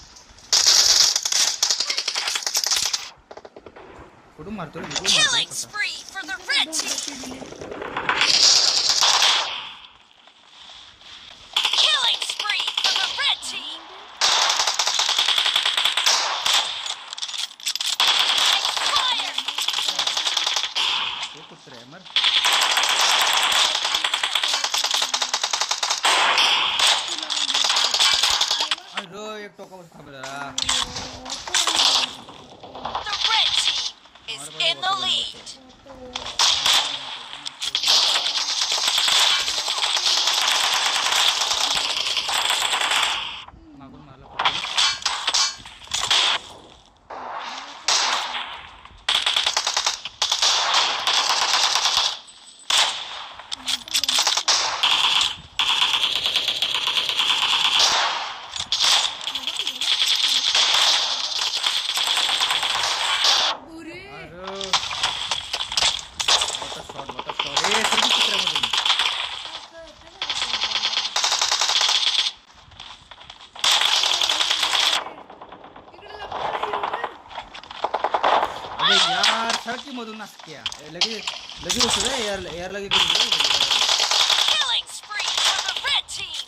A: कुठून मारतो रे? कुठून मारतो
D: Killing
A: कसा?
D: spree for the red team! Killing spree for the red team! Expired!
A: हे कुत्रा आहे मर. अरे एक टोका बस थांबला.
D: The red team is in the lead!
A: मागून मारला कुत्रा.
C: अरे
A: अरे बता शॉट ए सर कुत्र्यामधून. अरे यार सड़की मधून नासक्या लगे लगे उचल रे यार यार लगे
D: Killing spree for the red team!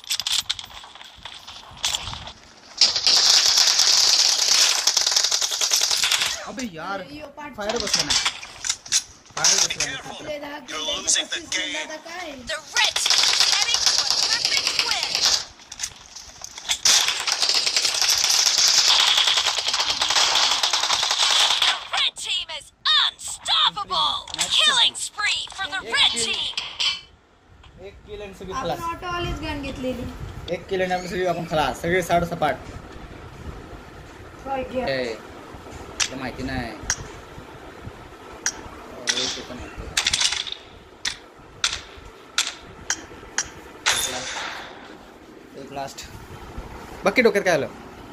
A: अबे यार
C: यो पाठ
A: फायर बसला नाही. फायर बसला नाही.
C: आपले 10
E: You're losing the game.
C: काय
D: The red team is heading to a perfect win! The red team is unstoppable! Killing spree for the red team!
A: एक किल आणि सगळी
C: आपण
A: खलास.
C: ऑटोवालीच गन घेतलेली.
A: एक किल आणि आपण सगळी आपण खलास. सगळे साड सपाट.
C: काय घ्या.
A: ए ते माहिती नाही. अरे ते पण माहिती. एक लास्ट बाकी डोक्यात काय आलं?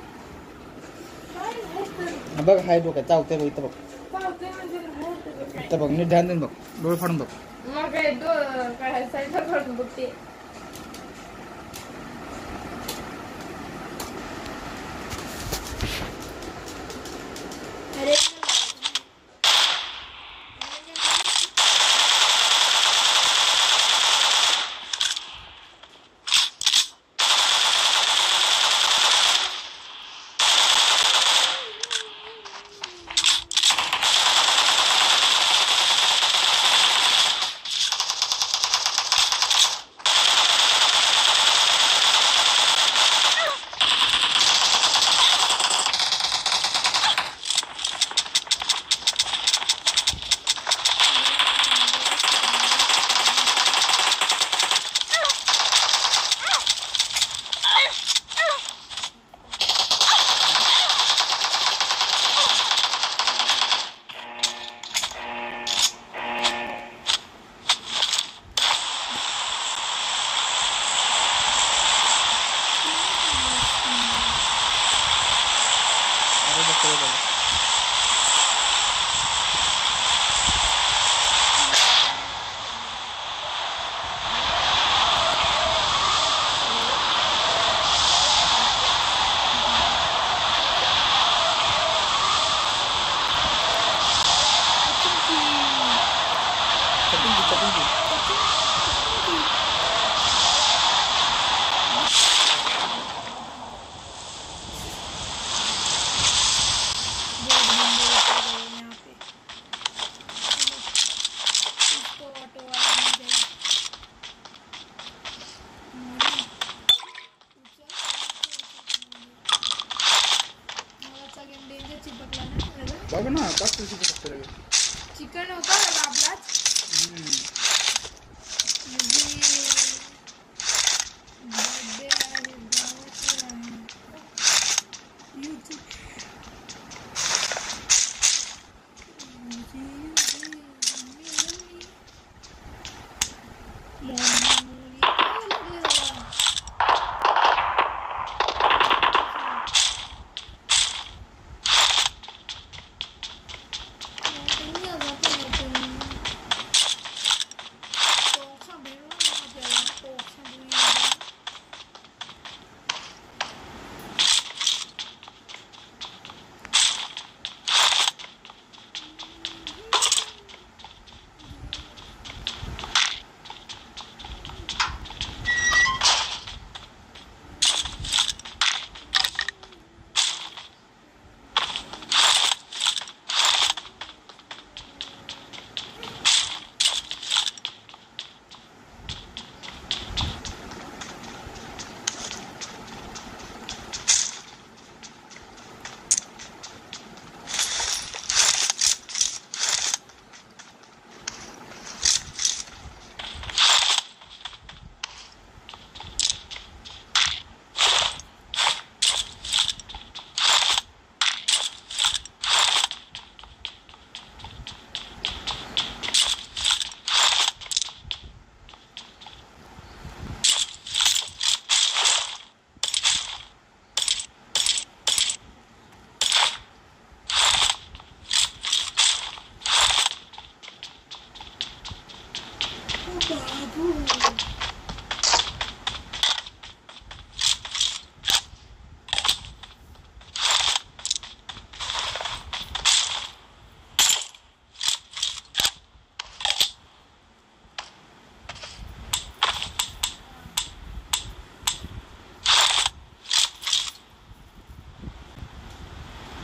A: हा बघ हाय डोक्यात चावते बघ इथं बघ.
C: पावते म्हणजे काय?
A: इथं बघ नीट ध्यान देऊन बघ. डोळे फाडून बघ.
C: मग काय काय साईडला काढून बघते. अरे
A: बघ ना पाच तुझी फक्त
C: चिकन होता आपलाच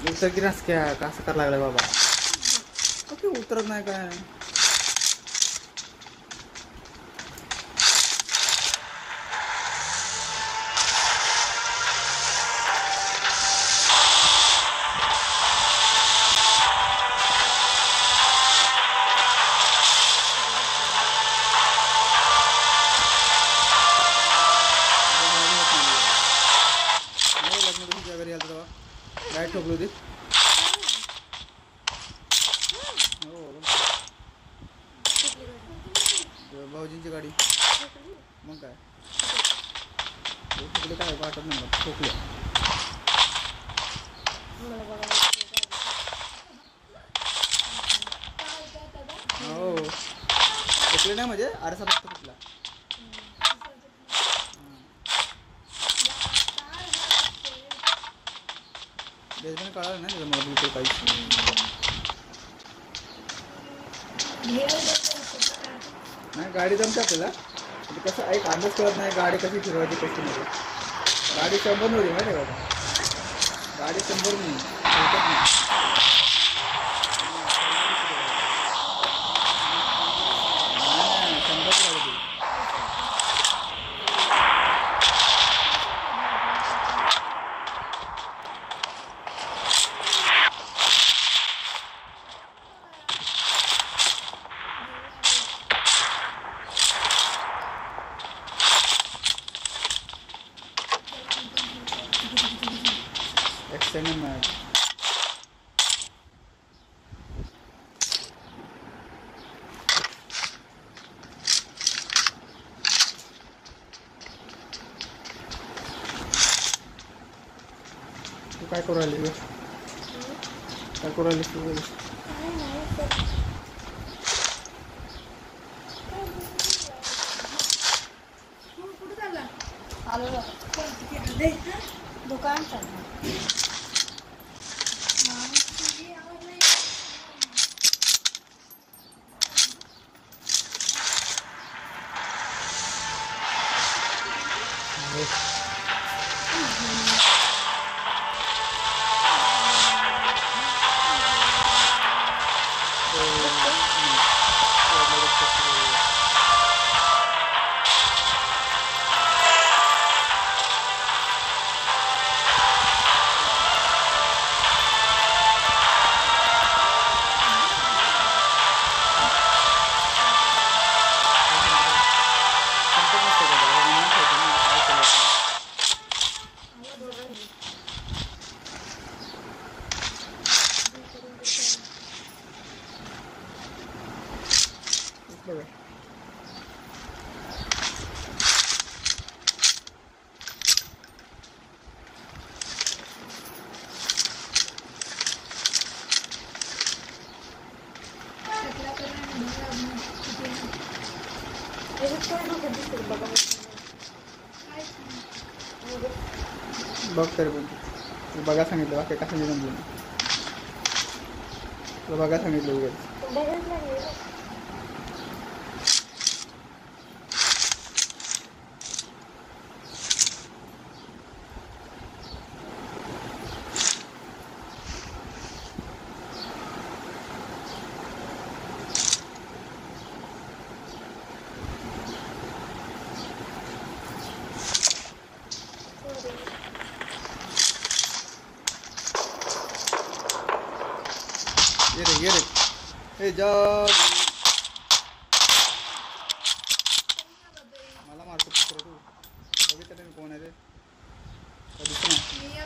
A: उतर की नास क्या कसं करायला लागलं बाबा ओके उतरत नाही काय घरी आलं तेव्हा गाडी ठोकली होती हो भाऊजींची गाडी मग काय ठोकली काय वाटत नाही मला ठोकली हो ठोकली नाही म्हणजे आरसा फक्त फुटला बेसमेंट कळालं नाही त्याच्यामुळे बिलकुल काहीच नाही गाडी जमते आपल्याला म्हणजे कसं एक अंदाज कळत नाही गाडी कशी फिरवायची कशी नाही गाडी 100 होती माहिती आहे का गाडी 100 नाही एक्सटेंडेड मैच तू काय करू राहिली काय करू राहिली तू
C: दुकान चालणार
A: बघ तरी पण बघा सांगितलं बाकी कसं जमलं तुला बघा सांगितलं उगाच ये रे हे जा मला मारतो पुत्र तू बघितलं नाही कोण आहे ते दिसत नाही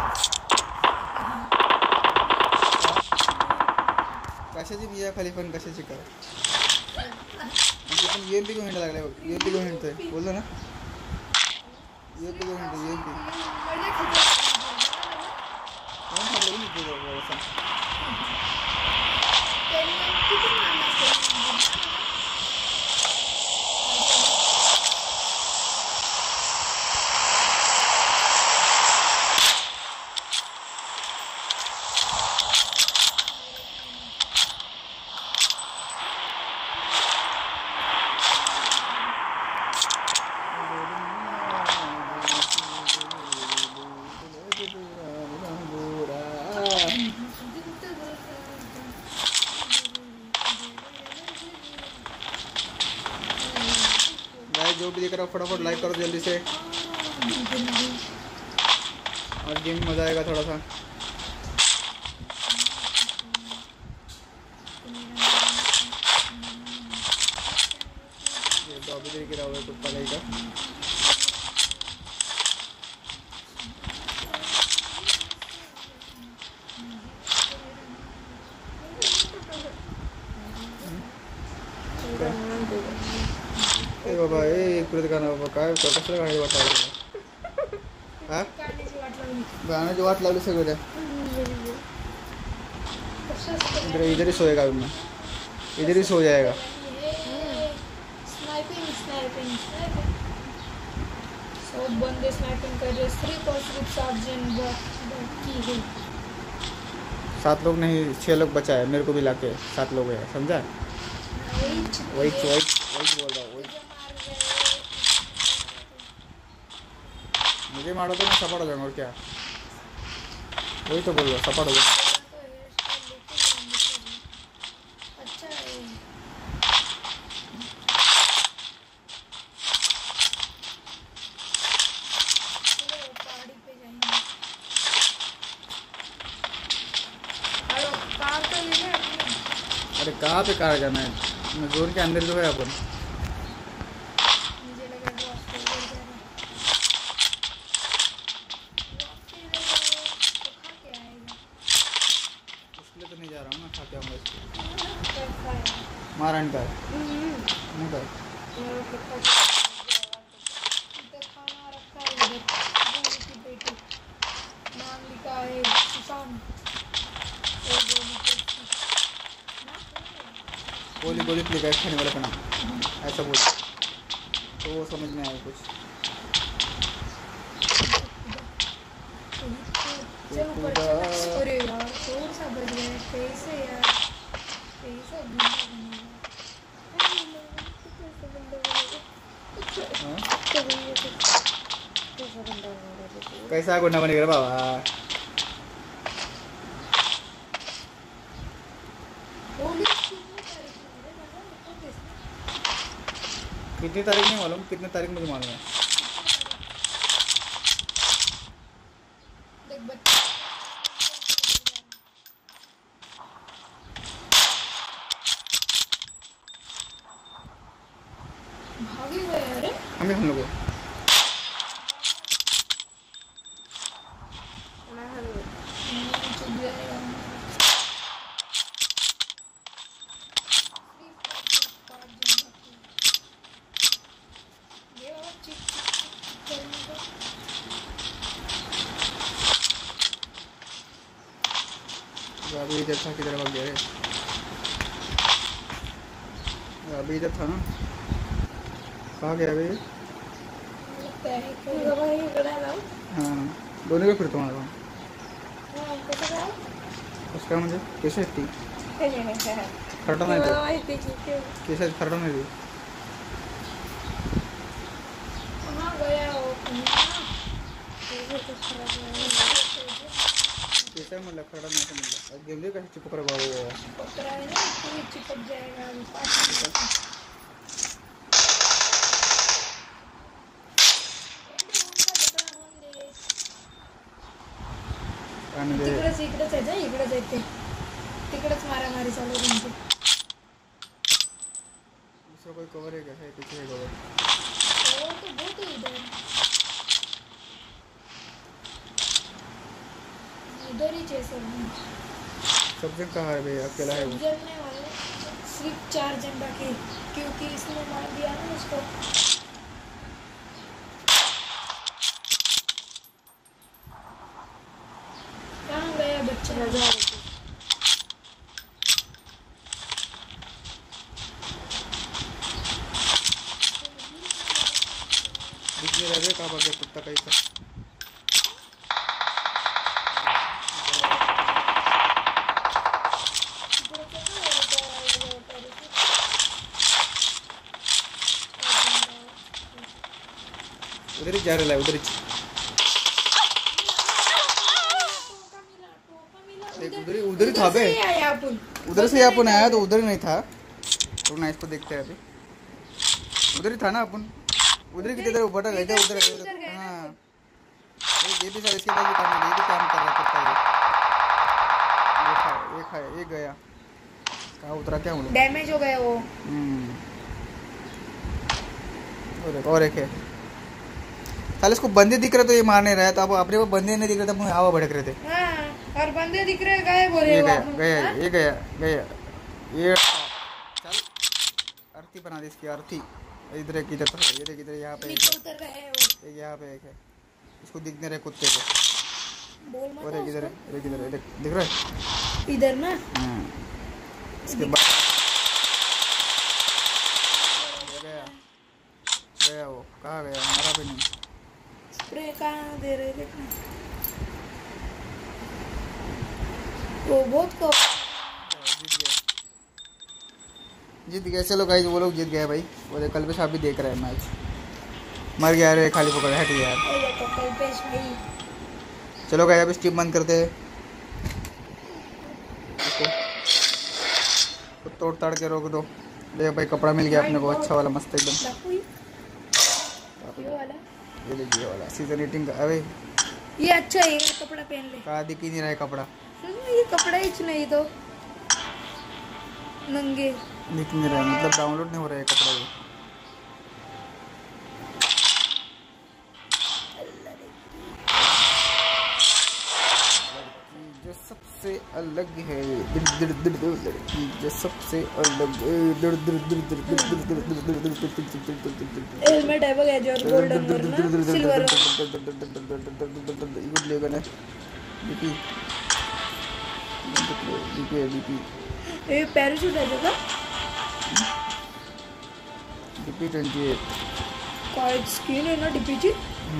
A: कशाची बिया खाली पण कशाची काय पण UMP घेऊन हिंडा लागलाय बघ UMP घेऊन हिंडतोय बोललो ना UMP घेऊन हिंडतो UMP कोण ठरलं करो फटाफट, लाइक करो जल्दी से। और गेम मज़ा आएगा थोड़ा सा। ये तो अभी गिरा हुआ है कुत्ता रहेगा। बाबा इकडे बाबा काय कसलं गाडी वाट लागली हा गाण्याची वाट लागली सगळं त्या इधर ही सोएगा अभी मैं, इधर ही सो जाएगा।
C: स्नाइपिंग सब बंदे स्नाइपिंग कर रहे, सिर्फ और सिर्फ 7 जन बाकी है।
A: 7 लोग नहीं 6 लोग बचा है, मेरे को भी लाके 7 लोग है, समझा? वही बोल रहा हूँ। मुझे मारो तो मैं सपाट हो जाऊंगा और क्या, वही तो बोल रहा हूँ, सपाट हो जाऊंगा।
C: अच्छा है पहाड़ी पे जाएंगे। हेलो कार तो ले ले अपनी।
A: अरे कहाँ पे कार जाना है, जोन के अंदर जो है अपन।
C: मुझे लगा ड्रॉप कर ले जा रहा तो खा के आएगा।
A: इसलिए तो नहीं जा रहा हूँ मैं, खा के आऊँगा इसको।
C: क्या खाया?
A: मारन का नहीं का
C: खाना रखा है उधर, गोली की बेटी नाम लिखा है सुशांत।
A: गोली लिखा है खाने वाले का नाम, ऐसा बोल तो वो समझ में आया कुछ।
C: चल ऊपर चल। अरे यार थोड़ा सा बच गया, कैसे यार, कैसे
A: कैसा गुंडा बनेगा बाबा? कितनी तारीख नहीं मालूम, कितने तारीख मुझे मालूम है।
C: भागी गए अरे
A: हम लोग अभी इधर था, किधर भाग गया रे? अभी इधर था ना, कहाँ गया अभी? हाँ दोनों को फिर तुम्हारा उसका मुझे कैसे थी खरटा नहीं थी, कैसे खरटा नहीं थी।
C: कहाँ गया वो?
A: कैसे मतलब खरटा नहीं मिला, गेम कैसे चिपक रहा वो
C: पकड़ा है ना, पूरी चिपक जाएगा अभी 5 मिनट। तिकडेच आहे जा, इकडेच आहे ते, तिकडेच मारामारी चालू आहे तुमची।
A: दूसरा कोई कवर है क्या? है पीछे है कवर।
C: और तो बहुत है इधर ही जैसे
A: सब जन कहाँ है भाई? अकेला है वो?
C: जलने वाले सिर्फ 4 जन बाकी, क्योंकि इसने मार दिया ना उसको। कहाँ गया बच्चा?
A: दिखने रह गए, कहाँ भाग गया कुत्ता कैसा? उधर ही जा रहा है, उधर ही उधर ही था बे, उधर से अपन आया तो उधर ही नहीं था। तो ना इसको देखते हैं अभी, उधर ही था ना अपन। उधर की तरफ बटन रहते उधर
C: उधर गए ना।
A: हाँ ये भी सर इसके बाद भी काम नहीं, ये भी काम कर रहा है कुत्ता ये खाए ये गया कहाँ उतरा क्या हूँ
C: डैमेज हो गया वो।
A: और एक है साले इसको बंदे दिख रहे तो ये मार नहीं रहा है, तो अब अपने को बंदे नहीं दिख रहे तो हम हवा भड़क रहे थे।
C: हाँ, और बंदे दिख रहे गायब हो रहे
A: ये
C: हो
A: गया
C: आप।
A: गया
C: हाँ?
A: ये गया गया ये चल अर्थी बना दे इसकी अर्थी। इधर एक इधर तो ये देख इधर यहाँ पे एक
C: नीचे उतर गए वो।
A: है, एक यहाँ पे एक है, इसको दिखने रहे कुत्ते को।
C: बोल मत
A: और एक इधर है, एक इधर है, दिख रहा है।
C: उसको। इधर ना
A: इसके बाद गया गया वो कहाँ गया, मारा भी नहीं।
C: स्प्रे कहाँ दे रहे थे वो बहुत को
A: जीत गए चलो गाइस, वो लोग जीत गए भाई। वो कल पे साहब भी देख रहे हैं मैच, मर गया रे खाली पकड़ हट गया यार।
C: कल्पेश भाई।
A: चलो गाइस अब स्ट्रीम बंद करते हैं, इसको तोड़ ताड़ के रोक दो। ले भाई कपड़ा मिल गया अपने को अच्छा वाला मस्त एकदम।
C: डाकू ये वाला
A: ये देखिए वाला सीजन 18 का। अबे
C: ये अच्छा है, ये कपड़ा पहन ले।
A: कहाँ दिख ही नहीं रहा है कपड़ा,
C: ये कपड़ा ही नहीं तो नंगे।
A: दिख नहीं रहा है मतलब डाउनलोड नहीं हो रहा है कपड़ा ये। जो सबसे अलग है लड़की जो सबसे अलग
C: हेलमेट है बघा याच्यावर गोल्डन वर ना सिल्वर
A: इकडे लेगा ना डीपी डीपी डीपी
C: ये पॅराशूट आहे का
A: डीपी 28
C: काय स्किन आहे ना डीपीची।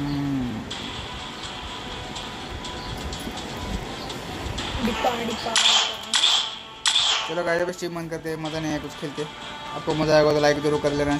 C: डिपा डिपा।
A: चलो गाइस अब स्ट्रीम बंद करते हैं, मज़ा नहीं आया कुछ खेलते। आपको मज़ा आएगा तो लाइक जरूर कर लेना।